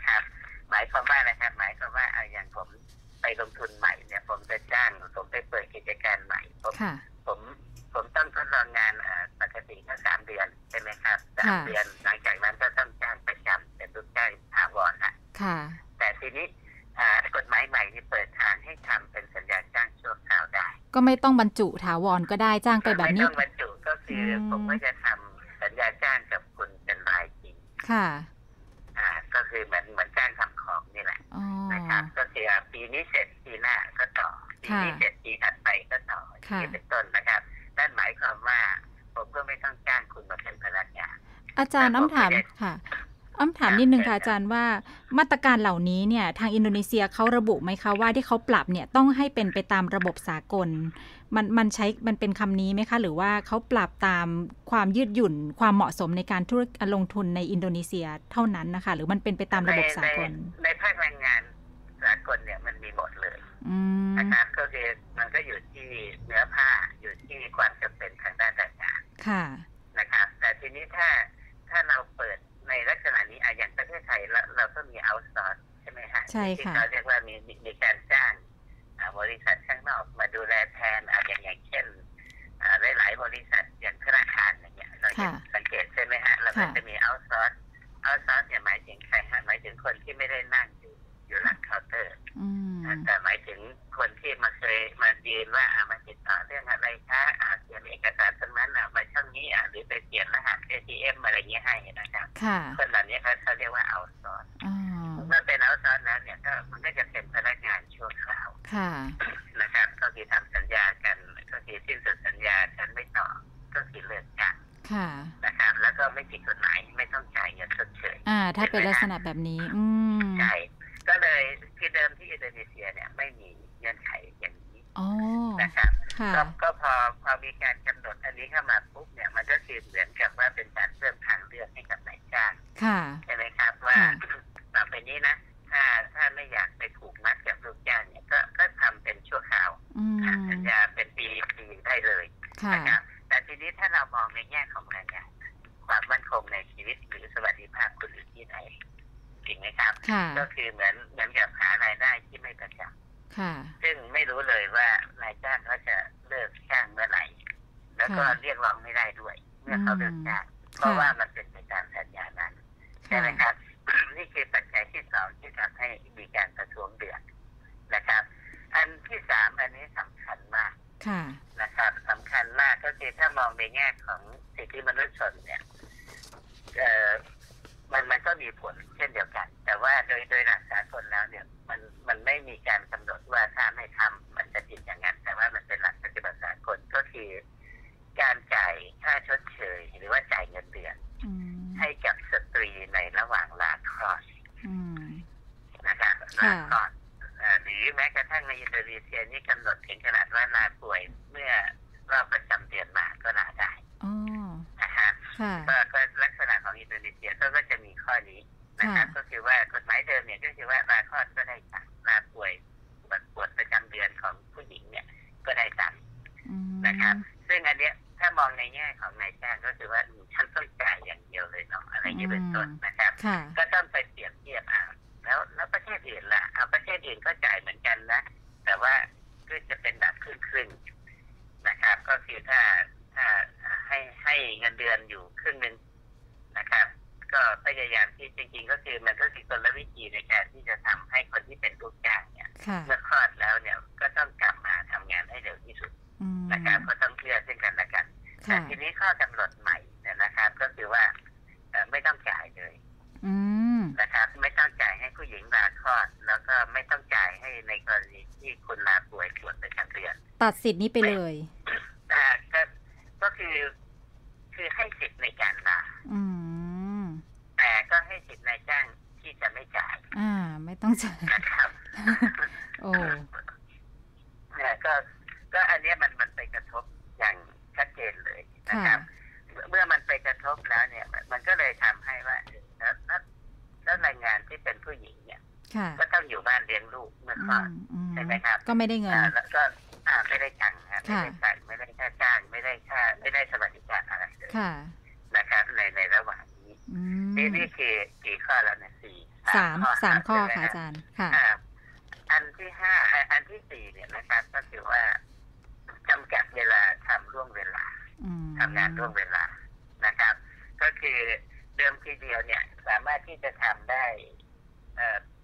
ค่ะแต่ทีนี้กฎหมายใหม่นี่เปิดทางให้ทำเป็นสัญญาจ้างชั่วคราวได้ก็ไม่ต้องบรรจุถาวรก็ได้จ้างไปแบบนี้ไม่ต้องบรรจุก็คือผมก็จะทำสัญญาจ้างกับคุณเป็นรายปีค่ะอ่าก็คือเหมือนเหมือนจ้างทำของนี่แหละนะครับก็คือปีนี้เสร็จปีหน้าก็ต่อปีนี้เสร็จปีถัดไปก็ต่อนี่เป็นต้นนะครับนั่นหมายความว่าผมก็ไม่ต้องจ้างคุณมาเป็นพนักงานอาจารย์อ้ำถามค่ะอ้ำถามนิดนึงค่ะอาจารย์ว่ามาตรการเหล่านี้เนี่ยทางอินโดนีเซียเขาระบุไหมคะว่าที่เขาปรับเนี่ยต้องให้เป็นไปตามระบบสากลมันมันใช้มันเป็นคำนี้ไหมคะหรือว่าเขาปรับตามความยืดหยุ่นความเหมาะสมในการธุรกิจลงทุนในอินโดนีเซียเท่านั้นนะคะหรือมันเป็นไปตามระบบสากลในภาคแรงงานสากลเนี่ยมันมีหมดเลยนะครับก็คือมันก็อยู่ที่เนื้อผ้าอยู่ที่ความจำเป็นทางด้านแรงงานค่ะนะครับแต่ทีนี้ถ้าถ้าเราเปิดในลักษณะนี้อย่างประเทศไทยเราเราก็มีเอาท์ซอร์สใช่ไหมฮะใช่ค่ะที่เขาเรียกว่ามีมีการจ้างบริษัทข้างนอกมาดูแลแทนอย่างอย่างเช่นหลายๆบริษัทอย่างธนาคารอย่างเงี้ยเราจะสังเกตใช่ไหมฮะเราก็จะมีเอาท์ซอร์สเอาท์ซอร์สเนี่ยหมายถึงใครฮะหมายถึงคนที่ไม่ได้นั่งอยู่อยู่หลังเคาน์เตอร์แต่หมายถึงคนที่มาเคยมายืนว่ามาติดต่อเรื่องอะไรคะเขียนเอกสารตรงนั้นมาช่องนี้หรือไปเปลี่ยนรหัส เอ ที เอ็ม อะไรเงี้ยให้นะครับคนเหล่านี้เขาเขาเรียกว่าเอาท์ซอร์สเมื่อเป็นเอาท์ซอร์สแล้วเนี่ยก็มันก็จะเป็นพนักงานชั่วคราวนะครับก็คือทำสัญญากันก็คือสิ้นสุดสัญญาฉันไม่ต่อก็คือเลิกกันนะครับแล้วก็ไม่ผิดกฎหมายไม่ต้องจ่ายเงินชดเชยอ่าถ้าเป็นลักษณะแบบนี้อืมใช่ก็เลยที่เดิมที่อินโดนีเซียเนี่ยไม่มีเงื่อนไขอย่างนี้นะครับก็ก็พอพอมีการกำหนดอันนี้เข้ามาปุ๊บเนี่ยมันก็คือเหมือนกับว่าเป็นการเพิ่มทางเลือกให้กับนายจ้างใช่ไหมครับว่าต่อไปนี้นะถ้าถ้าไม่อยากไปถูกมัดกับลูกจ้างเนี่ยก็ก็ทำเป็นชั่วคราวสัญญาเป็นปีปีได้เลยนะครับแต่ทีนี้ถ้าเรามองในแง่ของแรงงานความมั่นคงในชีวิตหรือสวัสดิภาพคุณอยู่ที่ไหนจริงไหมครับก็คือเหมือนเหมือนกับหารายได้ที่ไม่ประจำซึ่งไม่รู้เลยว่านายจ้างเขาจะเลิกจ้างเมื่อไหร่แล้วก็เรียกร้องไม่ได้ด้วยเมื่อเขาเลิกจ้างเพราะว่ามันเป็นไปตามสัญญานั้นใช่ไหมครับนี่คือปัจจัยที่สองที่ทำให้มีการประท้วงเดือดนะครับอันที่สามอันนี้สำคัญมากนะครับสำคัญมากก็คือถ้ามองในแง่ของสิทธิมนุษยชนเนี่ยเอ่อมันมันก็มีผลเช่นเดียวกันแต่ว่าโดยโดยหลักสากลแล้วเนี่ยมันมันไม่มีการกำหนดว่าถ้าไม่ทำมันจะผิดอย่างนั้นแต่ว่ามันเป็นหลักปฏิบัติสากลก็คือการจ่ายค่าชดเชยหรือว่าจ่ายเงินเดือนให้กับสตรีในระหว่างลาคลอดนะครับลาคลอดหรือแม้กระทั่งในอินโดนีเซียนี่กำหนดถึงขนาดว่าลาป่วยเมื่อรอบประจำเดือนมาก็ลาได้นะครับก็ลักษณะของอินโดนีเซียก็จะมีข้อนี้นะครับก็คือว่ากฎหมายเดิมเนี่ยก็คือว่าลาคลอดก็ได้ตังค์ลาป่วยปวดประจำเดือนของผู้หญิงเนี่ยก็ได้ตังค์นะครับซึ่งอันเนี้ยถ้ามองในแง่ของนายจ้างก็คือว่าฉันต้องจ่ายอย่างเดียวเลยเนาะอะไรอย่างนี้เป็นต้นนะครับก็ต้องไปเปรียบเทียบอ่ะแล้วแล้วประเทศอื่นล่ะเอาประเทศอื่นก็จ่ายเหมือนกันนะแต่ว่าก็จะเป็นแบบครึ่งๆนะครับก็คือถ้าถ้าให้ให้เงินเดือนอยู่ครึ่งนึงนะครับก็พยายามที่จริงๆก็คือมันก็คือกลวิธีในการที่จะทำให้คนที่เป็นลูกจ้างเนี่ยเมื่อคลอดแล้วเนี่ยก็ต้องกลับมาทำงานให้เร็วที่สุดนะครับก็ต้องเชื่อซึ่งกันและกันแต่ทีนี้ข้อกำหนดใหม่เนี่ยนะครับก็คือว่าไม่ต้องจ่ายเลยนะครับไม่ต้องจ่ายให้ผู้หญิงลาคลอดแล้วก็ไม่ต้องจ่ายให้ในกรณีที่คุณลาป่วยปวดประจำเดือนตัดสิทธิ์นี้ไปเลยอ่าก็ก็คือคือให้สิทธิ์ในการลาแต่ก็ให้สิทธิ์นายจ้างที่จะไม่จ่ายอ่าไม่ต้องจ่ายนะครับโอ้ก็ก็อันนี้มันมันไปกระทบอย่างชัดเจนเลยนะครับเมื่อมันไปกระทบแล้วเนี่ยมันก็เลยทำให้ว่าแล้วแล้วแรงงานที่เป็นผู้หญิงเนี่ยก็ต้องอยู่บ้านเลี้ยงลูกเมื่อคลอดใช่ไหมครับก็ไม่ได้เงินแล้วก็อ่าไม่ได้ตังค์ครับไม่ได้จ่ายไม่ได้ค่าจ้างไม่ได้ค่าไม่ได้สวัสดิการอะไรเลยนะครับในในระหว่างนี้นี่นี่คือกี่ข้อแล้วเนี่ยสี่สามสามข้อค่ะอาจารย์ค่ะอันที่ห้าอันที่สี่เนี่ยนะครับก็คือว่าจำกัดเวลาทำร่วงเวลาทำงานร่วงเวลานะครับก็คือเดิมทีเดียวเนี่ยสามารถที่จะทำได้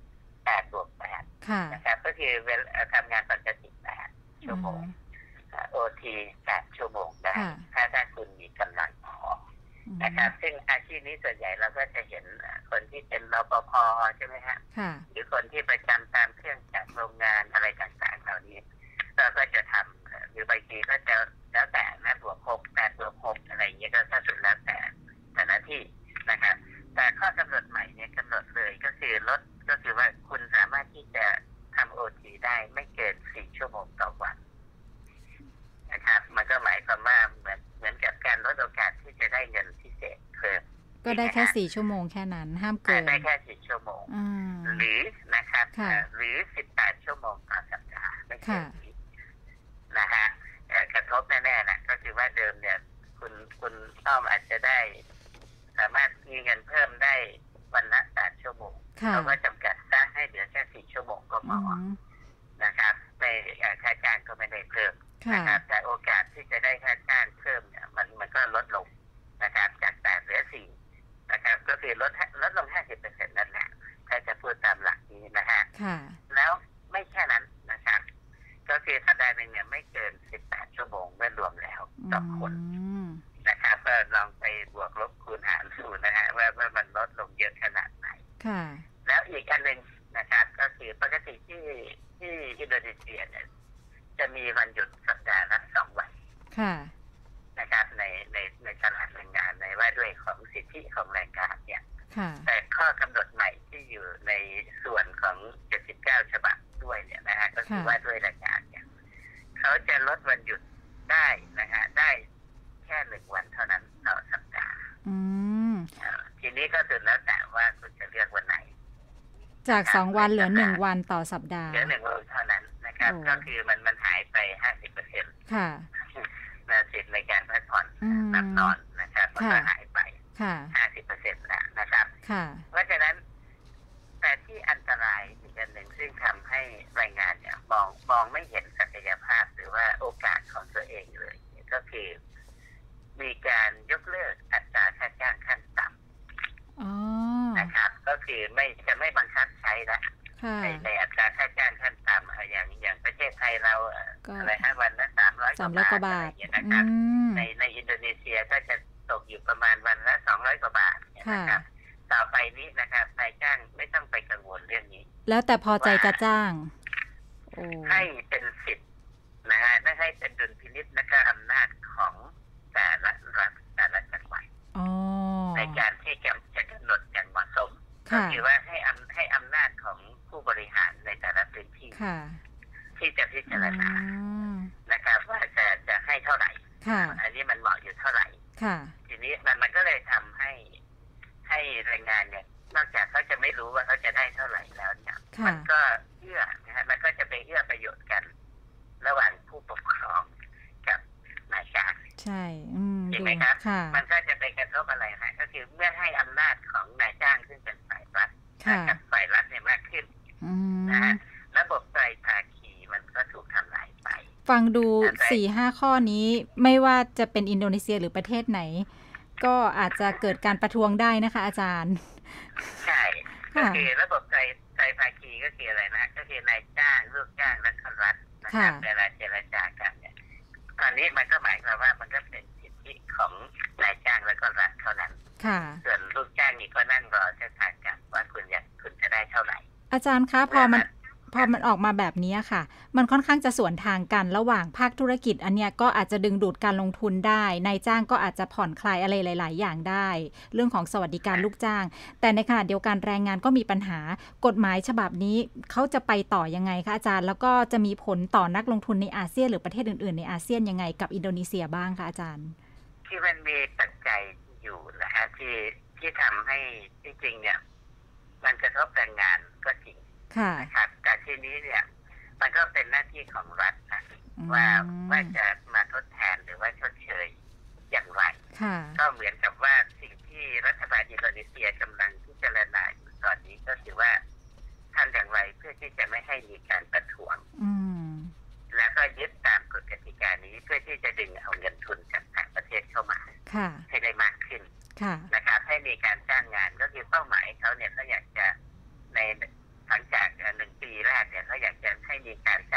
ทำงานปกติแปดชั่วโมงโอทีแปดชั่วโมงได้ถ้าถ้าคุณมีกำลังพอนะครับซึ่งอาชีพนี้ส่วนใหญ่เราก็จะเห็นคนที่เป็นรปภใช่ไหมฮะหรือคนที่ประจำตามเครื่องจักรโรงงานอะไรต่างๆเหล่านี้เราก็จะทำหรือบางทีก็จะแล้วแต่นะบวกหกแปดบวกหกอะไรอย่างเงี้ยก็ถ้าสุดแล้วแต่แต่ละที่นะครับแต่ข้อกำหนดใหม่เนี่ยกำหนดเลยก็คือลดก็คือว่าคุณสามารถที่จะทำโอทีได้ไม่เกินสี่ชั่วโมงต่อวันนะครับมันก็หมายความว่าเหมือนเหมือนกับการลดโอกาสที่จะได้เงินพิเศษเพิ่มก็ได้แค่สี่ชั่วโมงแค่นั้นห้ามเกินได้แค่สี่ชั่วโมงหรือนะครับหรือสิบแปดชั่วโมงต่อสัปดาห์ไม่เกินนี้นะฮะกระทบแน่ๆนะก็คือว่าเดิมเนี่ยคุณคุณอ้อมอาจจะได้สามารถมีเงินเพิ่มได้วันละแปดชั่วโมงเราก็จำกัดซะให้เหลือแค่สี่ชั่วโมงก็พอนะครับในค่าจ้างก็ไม่ได้เพิ่มนะครับแต่โอกาสที่จะได้ค่าจ้างเพิ่มเนี่ยมันมันก็ลดลงนะครับจากแปดเหลือสี่นะครับก็คือลดลดลงห้าสิบเปอร์เซ็นต์นั่นแหละถ้าจะพูดตามหลักนี้นะฮะแล้วไม่แค่นั้นนะครับก็คือสัปดาห์หนึ่งเนี่ยไม่เกินสิบแปดชั่วโมงเมื่อรวมแล้วต่อคนนะครับก็ลองไปบวกลบคูณหารดูนะฮะว่าว่ามันลดลงเยอะขนาดไหนแล้วอีกอันหนึ่งนะครับก็คือปกติที่ที่อินโดนีเซียเนี่ยจะมีวันหยุดสัปดาห์ละสองวันนะครับในในในตลาดแรงงานในว่าด้วยของสิทธิของแรงงานเนี่ยแต่ข้อกำหนดใหม่ที่อยู่ในส่วนของเจ็ดสิบเก้าฉบับด้วยเนี่ยนะฮะก็คือว่าด้วยแรงงานเนี่ยเขาจะลดวันหยุดได้นะฮะได้แค่หนึ่งวันเท่านั้นต่อสัปดาห์ทีนี้ก็สุดแล้วแต่ว่าคุณจะเลือกวันไหนจากสองวันเหลือหนึ่งวันต่อสัปดาห์เหลือหนึ่งวันเท่านั้นนะครับก็คือมันมันหายไปห้าสิบเปอร์เซ็นต์ค่ะนะสิทธิ์ในการพักผ่อนหลับนอนนะครับมันก็หายไปห้าสิบเปอร์เซ็นต์แล้วนะครับเพราะฉะนั้นแต่ที่อันตรายอีกอันหนึ่งซึ่งทำให้แรงงานเนี่ยมองมองไม่เห็นศักยภาพหรือว่าโอกาสของตัวเองเลยก็คือมีการยกเลิกอัตราค่าจ้างขั้นต่ำนะครับก็คือไม่จะไม่บังคับใช้ละในในอัตราค่าจ้างขั้นต่ำอย่างอย่างประเทศไทยเราอะไรฮะวันละสามร้อยกว่าบาทนะครับในในอินโดนีเซียก็จะตกอยู่ประมาณวันละสองร้อยกว่าบาทนะครับต่อไปนี้นะครับนายจ้างไม่ต้องไปกังวลเรื่องนี้แล้วแต่พอใจจะจ้างให้เป็นสิทธิ์นะฮะไม่ให้เป็นดุลพินิจและก็อำนาจของแต่ละรัฐแต่ละจังหวัดในการที่จะจะกำหนดอย่างเหมาะสมก็คือว่าให้อำให้อำนาจของผู้บริหารในแต่ละพื้นที่ที่จะพิจารณานะครับว่าจะจะให้เท่าไหร่อันนี้มันเหมาะอยู่เท่าไหร่ทีนี้มันมันก็เลยทำให้ให้แรงงานเนี่ยนอกจากเขาจะไม่รู้ว่าเขาจะได้เท่าไหร่แล้วเนี่ยมันก็เอื้อนะฮะมันก็จะไปเอื้อประโยชน์กันระหว่างผู้ปกครองกับนายจ้างใช่จริงไหมครับมันก็จะไปกระทบอะไรฮะก็คือเมื่อให้อำนาจของนายจ้างซึ่งเป็นฝ่ายรัฐกับฝ่ายรัฐเนี่ยมากขึ้นนะฮะระบบไตรภาคีมันก็ถูกทำลายไปฟังดูสี่ห้าข้อนี้ไม่ว่าจะเป็นอินโดนีเซียหรือประเทศไหนก็อาจจะเกิดการประท้วงได้นะคะอาจารย์ใช่ก็คือระบบไตรไตรภาคีก็คืออะไรนะก็คือนายจ้างลูกจ้างและข้ารัฐนะครับเวลาเจรจากันเนี่ยตอนนี้มันก็หมายความว่ามันก็เป็นสิทธิของนายจ้างและก็รัฐเท่านั้นส่วนลูกจ้างนี่ก็นั่งรอชะตากรรมว่าคุณอยากคุณจะได้เท่าไหร่อาจารย์คะพอมันพอมันออกมาแบบนี้ค่ะมันค่อนข้างจะสวนทางกันระหว่างภาคธุรกิจอันเนี้ยก็อาจจะดึงดูดการลงทุนได้นายจ้างก็อาจจะผ่อนคลายอะไรหลายๆอย่างได้เรื่องของสวัสดิการลูกจ้างแต่ในขณะเดียวกันแรงงานก็มีปัญหากฎหมายฉบับนี้เขาจะไปต่อยังไงคะอาจารย์แล้วก็จะมีผลต่อนักลงทุนในอาเซียนหรือประเทศอื่นๆในอาเซียนยังไงกับอินโดนีเซียบ้างคะอาจารย์ที่มันมีปัจจัยอยู่นะฮะที่ที่ทำให้จริงๆเนี่ยมันกระทบแรงงานก็จริงนะครับแต่ทีนี้เนี่ยมันก็เป็นหน้าที่ของรัฐนะว่าว่าจะมาทดแทนหรือว่าชดเชยอย่างไรก็เหมือนกับว่าสิ่งที่รัฐบาลอินโดนีเซียกำลังพิจารณาอยู่ตอนนี้ก็คือว่าทำอย่างไรเพื่อที่จะไม่ให้มีการประท้วงแล้วก็ยึดตามกฎกติกานี้เพื่อที่จะดึงเอาเงินทุนจากต่างประเทศเข้ามาให้ได้มากขึ้นนะครับให้มีการจ้างงานก็คือเป้าหมายเขาเนี่ยเขาอยากจะในหลังจากหนึ่งปีแรกเนี่ยเขาอยากจะให้มีการ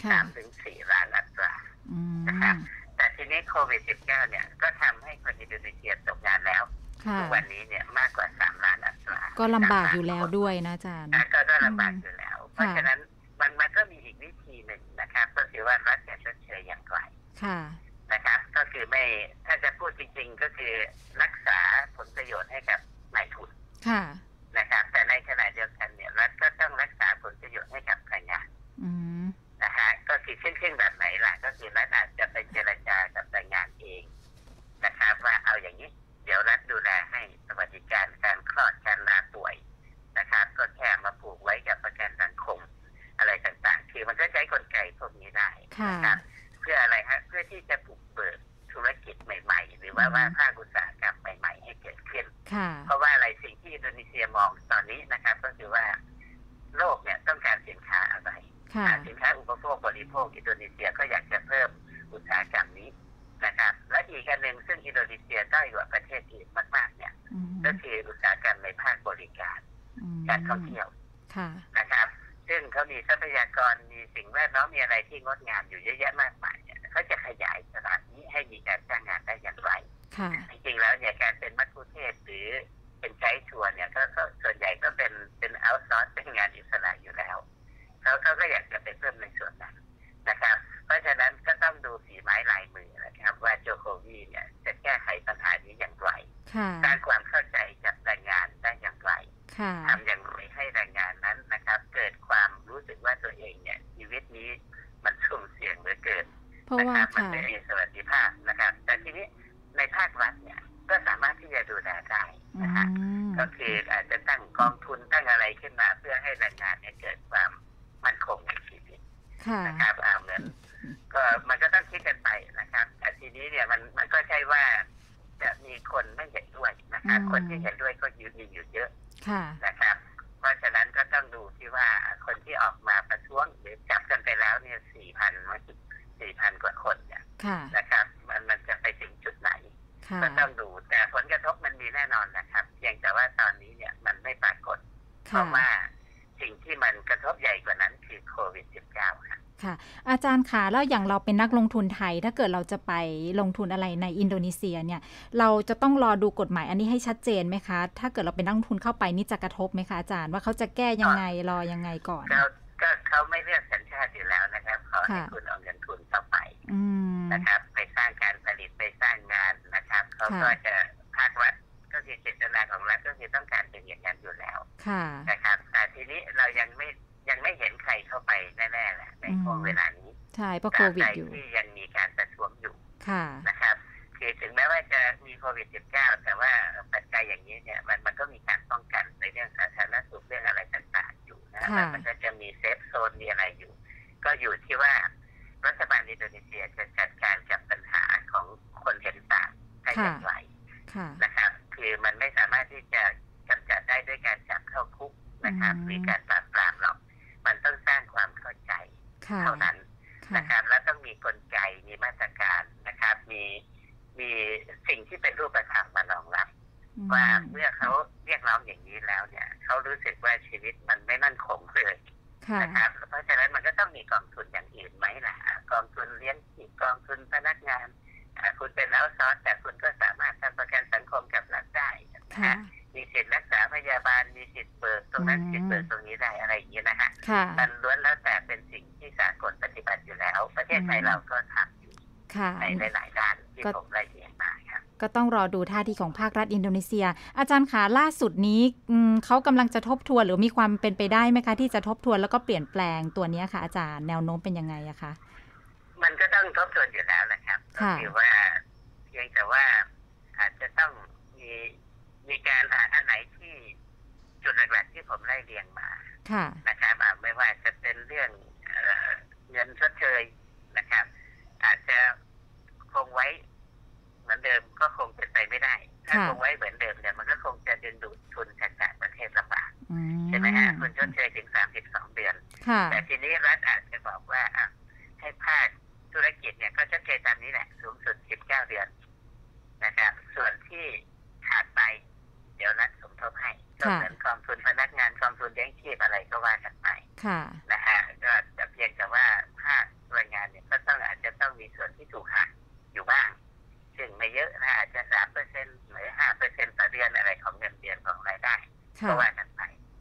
สามถึงสี่ล้านอัตรานะครับแต่ทีนี้โควิด สิบเก้า เนี่ยก็ทำให้คนอินโดนีเซียตกงานแล้วทุกวันนี้เนี่ยมากกว่าสามล้านอัตราก็ลำบากอยู่แล้วด้วยนะอาจารย์ก็ก็ลำบากอยู่แล้วเพราะฉะนั้นมันมันก็มีอีกวิธีหนึ่งนะครับก็คือว่ารัฐจะชดเชยอย่างไรนะครับก็คือไม่ถ้าจะพูดจริงๆก็คือรักษาผลประโยชน์ให้กับนายทุนนะครับแต่ในขณะเดียวกันเนี่ยรัฐก็ต้องรักษาผลประโยชน์ให้กับแรงงานนะฮะก็คือเช่นๆแบบไหนล่ะก็คือรัฐอาจจะไปเจรจากับแรงงานเองนะครับว่าเอาอย่างนี้เดี๋ยวรัฐดูแลให้สวัสดิการการคลอดการลาป่วยนะครับก็แค่มาผูกไว้กับประกันสังคมอะไรต่างๆคือมันก็ใช้กลไกพวกนี้ได้นะครับเพื่ออะไรฮะเพื่อที่จะปลุกเบิกธุรกิจใหม่ๆหรือว่าว่าภาคอุตสาหกรรมใหม่ๆให้เกิดขึ้นเพราะว่าอะไรสิ่งที่อินโดนีเซียมองตอนนี้นะครับก็คือว่าโลกเนี่ยต้องการสินค้าอะไรสินค้าอุปโภคบริโภคอินโดนีเซียก็อยากจะเพิ่มอุตสาหกรรมนี้นะครับและอีกอันหนึ่งซึ่งอินโดนีเซียด้อยกว่าประเทศอื่นมากๆเนี่ยก็คืออุตสาหกรรมในภาคบริการการท่องเที่ยวนะครับซึ่งเขามีทรัพยากรมีสิ่งแวดล้อมมีอะไรที่งดงามอยู่เยอะแยะมากมายเนี่ยเขาจะขยายตลาดนี้ให้มีการจ้างงานได้อย่างไรจริงๆแล้วเนี่ยการเป็นมัคคุเทศก์หรือเป็นไกด์ทัวร์เนี่ยก็ส่วนใหญ่ก็เป็นเป็นเอาท์ซอร์สเป็นงานอิสระอยู่แล้วเขาเขาก็อยากจะไปเพิ่มในส่วนนั้นนะครับเพราะฉะนั้นก็ต้องดูฝีไม้ลายมือนะครับว่าโจโควีเนี่ยจะแก้ไขปัญหานี้อย่างไรสร้างความเข้าใจกับแรงงานได้อย่างไรทำอย่างไรให้แรงงานนั้นนะครับเกิดความรู้สึกว่าตัวเองเนี่ยชีวิตนี้มันสุ่มเสี่ยงเหลือเกินนะครับมันไม่มีสวัสดิภาพนะครับแต่ทีนี้ในภาครัฐเนี่ยก็สามารถที่จะดูแลได้นะครับก็คืออาจจะตั้งกองทุนตั้งอะไรขึ้นมาเพื่อให้แรงงานเนี่ยเกิดความมั่นคงในชีวิตนะครับอ่าเหมือนก็มันก็ต้องคิดกันไปนะครับแต่ทีนี้เนี่ยมันมันก็ใช่ว่าจะมีคนไม่เห็นด้วยนะครับคนที่เห็นด้วยก็ยืนอยู่เยอะนะครับเพราะฉะนั้นก็ต้องดูที่ว่าคนที่ออกมาประท้วงหรือจับกันไปแล้วเนี่ยสี่พันมาสี่พันกว่าคนเนี่ยนะครับมันมันจะไปถึงจุดไหนก็ต้องดูแต่ผลกระทบมันมีแน่นอนนะครับเพียงแต่ว่าตอนนี้เนี่ยมันไม่ปรากฏเพราะว่าสิ่งที่มันกระทบใหญ่กว่านั้นคือโควิด สิบเก้า ค่ะค่ะอาจารย์คะแล้วอย่างเราเป็นนักลงทุนไทยถ้าเกิดเราจะไปลงทุนอะไรในอินโดนีเซียเนี่ยเราจะต้องรอดูกฎหมายอันนี้ให้ชัดเจนไหมคะถ้าเกิดเราเป็นนักลงทุนเข้าไปนี่จะกระทบไหมคะอาจารย์ว่าเขาจะแก้ยังไงรอยังไงก่อนก็เขาไม่เลือกสัญชาติอยู่แล้วนะครับขอให้คุณเอาเงินทุนเข้าไปนะครับไปสร้างการผลิตไปสร้างงานนะครับเขาก็จะภาครัฐก็คือเจตนาของรัฐก็คือต้องการเป็นอย่างนั้นอยู่แล้วนะครับแต่ทีนี้เรายังไม่ยังไม่เห็นใครเข้าไปแน่ๆแหละในช่วงเวลานี้ใช่เพราะโควิดอยู่ที่ยังมีการประท้วงอยู่นะครับคือถึงแม้ว่าจะมีโควิด สิบเก้า แต่ว่าปัจจัยอย่างนี้เนี่ยมันมันก็มีการป้องกันในเรื่องสาธารณสุขเรื่องอะไรต่างๆอยู่นะมันก็จะมีเซฟโซนมีอะไรอยู่ก็อยู่ที่ว่ารัฐบาลอินโดนีเซียจะจัดการกับปัญหาของคนเห็นต่างได้อย่างไรนะครับคือมันไม่สามารถที่จะกำจัดได้ด้วยการจับเข้าคุกนะครับมีการปราบปรามหรอกมันต้องสร้างความเข้าใจเท่านั้นนะครับแล้วต้องมีกลไกมีมาตรการนะครับมีมีสิ่งที่เป็นรูปธรรมมารองรับว่าเมื่อเขาเรียกร้องอย่างนี้แล้วเนี่ยเขารู้สึกว่าชีวิตมันไม่มั่นคงเลยนะครับเพราะฉะนั้นมันก็ต้องมีกองทุนอย่างอื่นไหมล่ะกองทุนเลี้ยงชีพกองทุนพนักงานคุณเป็นเอาท์ซอร์สแต่คุณก็สามารถทำประกันสังคมกับรัฐได้นะมีสิทธิ์รักษาพยาบาลมีสิทธิ์เบิกตรงนั้นสิทธิ์เบิกตรงนี้ได้อะไรอย่างนี้นะฮะมันล้วนแล้วแต่เป็นสิ่งที่สากลปฏิบัติอยู่แล้วประเทศไทยเราก็ทำอยู่ในหลายๆด้านที่ผมรายเรียนมาครับก็ต้องรอดูท่าทีของภาครัฐอินโดนีเซียอาจารย์ขาล่าสุดนี้เขากำลังจะทบทวนหรือมีความเป็นไปได้ไหมคะที่จะทบทวนแล้วก็เปลี่ยนแปลงตัวนี้ค่ะอาจารย์แนวโน้มเป็นยังไงอะคะมันก็ต้องทบทวนอยู่แล้วนะครับก็คือว่าเพียงแต่ว่าอาจจะต้องมีมีการอันไหนที่จุดหลักๆที่ผมไล่เรียงมานะครับไม่ว่าจะเป็นเรื่องเงินชดเชยนะครับอาจจะคงไว้เหมือนเดิมก็คงเป็นไปไม่ได้ถ้าคงไว้เหมือนเดิมเนี่ยมันก็คงจะดึงดูดทุนจากต่างประเทศลำบากใช่ไหมฮะคุณชดเชยถึงสามสิบสองเดือนแต่ทีนี้รัฐอาจจะบอกว่าให้ภาคธุรกิจเนี่ยก็ชดเชยตามนี้แหละสูงสุดสิบเก้าเดือนนะครับส่วนที่ขาดไปเดี๋ยวรัฐสมทบให้ก็เหมือนกองทุนพนักงานกองทุนเลี้ยงชีพอะไรก็ว่ากันไปนะฮะก็จะเพียงแต่ว่าภาค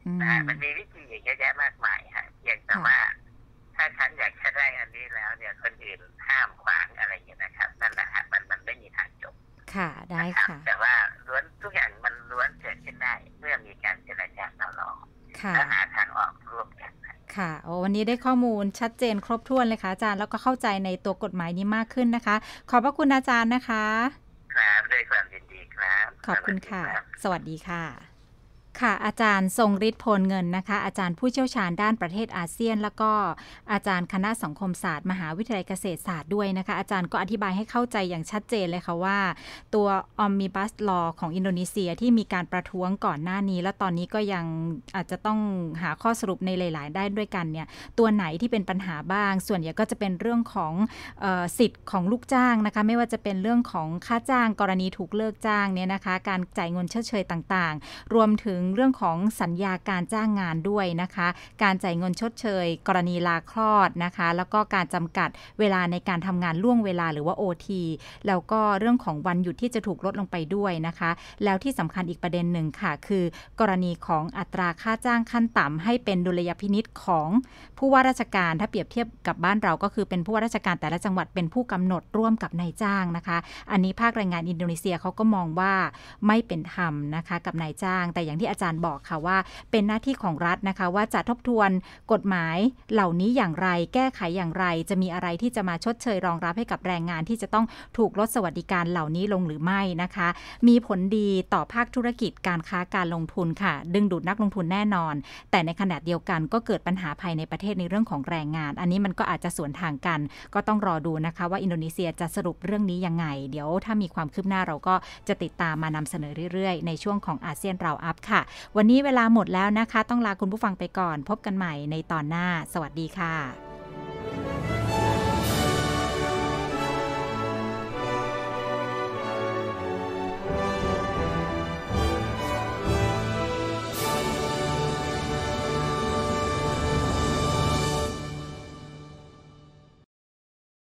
นะมันมีวิธีเยอะแยะมากมายค่ะเพียงแต่ว่าถ้าฉันอยากจะได้อันนี้แล้วเนี่ยคนอื่นห้ามขวางอะไรอย่างนี้นะครับนั่นแหละฮะมันมันไม่มีทางจบค่ะได้ค่ะแต่ว่าล้วนทุกอย่างมันล้วนเกิดขึ้นได้เมื่อมีการเจรจาต่อรองและหาทางออกร่วมกันค่ะโอ้วันนี้ได้ข้อมูลชัดเจนครบถ้วนเลยค่ะอาจารย์แล้วก็เข้าใจในตัวกฎหมายนี้มากขึ้นนะคะขอบพระคุณอาจารย์นะคะครับด้วยความยินดีครับขอบคุณค่ะสวัสดีค่ะค่ะอาจารย์ทรงฤทธิ์โพลเงินนะคะอาจารย์ผู้เชี่ยวชาญด้านประเทศอาเซียนแล้วก็อาจารย์คณะสังคมศาสตร์มหาวิทยาลัยเกษตรศาสตร์ด้วยนะคะอาจารย์ก็อธิบายให้เข้าใจอย่างชัดเจนเลยค่ะว่าตัว Omnibus Law ของอินโดนีเซียที่มีการประท้วงก่อนหน้านี้และตอนนี้ก็ยังอาจจะต้องหาข้อสรุปในหลายๆได้ด้วยกันเนี่ยตัวไหนที่เป็นปัญหาบ้างส่วนใหญ่ก็จะเป็นเรื่องของเอ่อสิทธิ์ของลูกจ้างนะคะไม่ว่าจะเป็นเรื่องของค่าจ้างกรณีถูกเลิกจ้างเนี่ยนะคะการจ่ายเงินชดเชยต่างๆรวมถึงเรื่องของสัญญาการจ้างงานด้วยนะคะการจ่ายเงินชดเชยกรณีลาคลอดนะคะแล้วก็การจำกัดเวลาในการทำงานล่วงเวลาหรือว่า โอ ที แล้วก็เรื่องของวันหยุดที่จะถูกลดลงไปด้วยนะคะแล้วที่สำคัญอีกประเด็นหนึ่งค่ะคือกรณีของอัตราค่าจ้างขั้นต่ำให้เป็นดุลยพินิจของผู้ว่าราชการถ้าเปรียบเทียบกับบ้านเราก็คือเป็นผู้ว่าราชการแต่ละจังหวัดเป็นผู้กำหนดร่วมกับนายจ้างนะคะอันนี้ภาคแรงงานอินโดนีเซียเขาก็มองว่าไม่เป็นธรรมนะคะกับนายจ้างแต่อย่างที่อาจารย์บอกค่ะว่าเป็นหน้าที่ของรัฐนะคะว่าจะทบทวนกฎหมายเหล่านี้อย่างไรแก้ไขอย่างไรจะมีอะไรที่จะมาชดเชยรองรับให้กับแรงงานที่จะต้องถูกลดสวัสดิการเหล่านี้ลงหรือไม่นะคะมีผลดีต่อภาคธุรกิจการค้าการลงทุนค่ะดึงดูดนักลงทุนแน่นอนแต่ในขณะเดียวกันก็เกิดปัญหาภายในประเทศในเรื่องของแรงงานอันนี้มันก็อาจจะสวนทางกันก็ต้องรอดูนะคะว่าอินโดนีเซียจะสรุปเรื่องนี้ยังไงเดี๋ยวถ้ามีความคืบหน้าเราก็จะติดตามมานำเสนอเรื่อยๆในช่วงของอาเซียนเราอัพค่ะวันนี้เวลาหมดแล้วนะคะต้องลาคุณผู้ฟังไปก่อนพบกันใหม่ในตอนหน้าสวัสดีค่ะ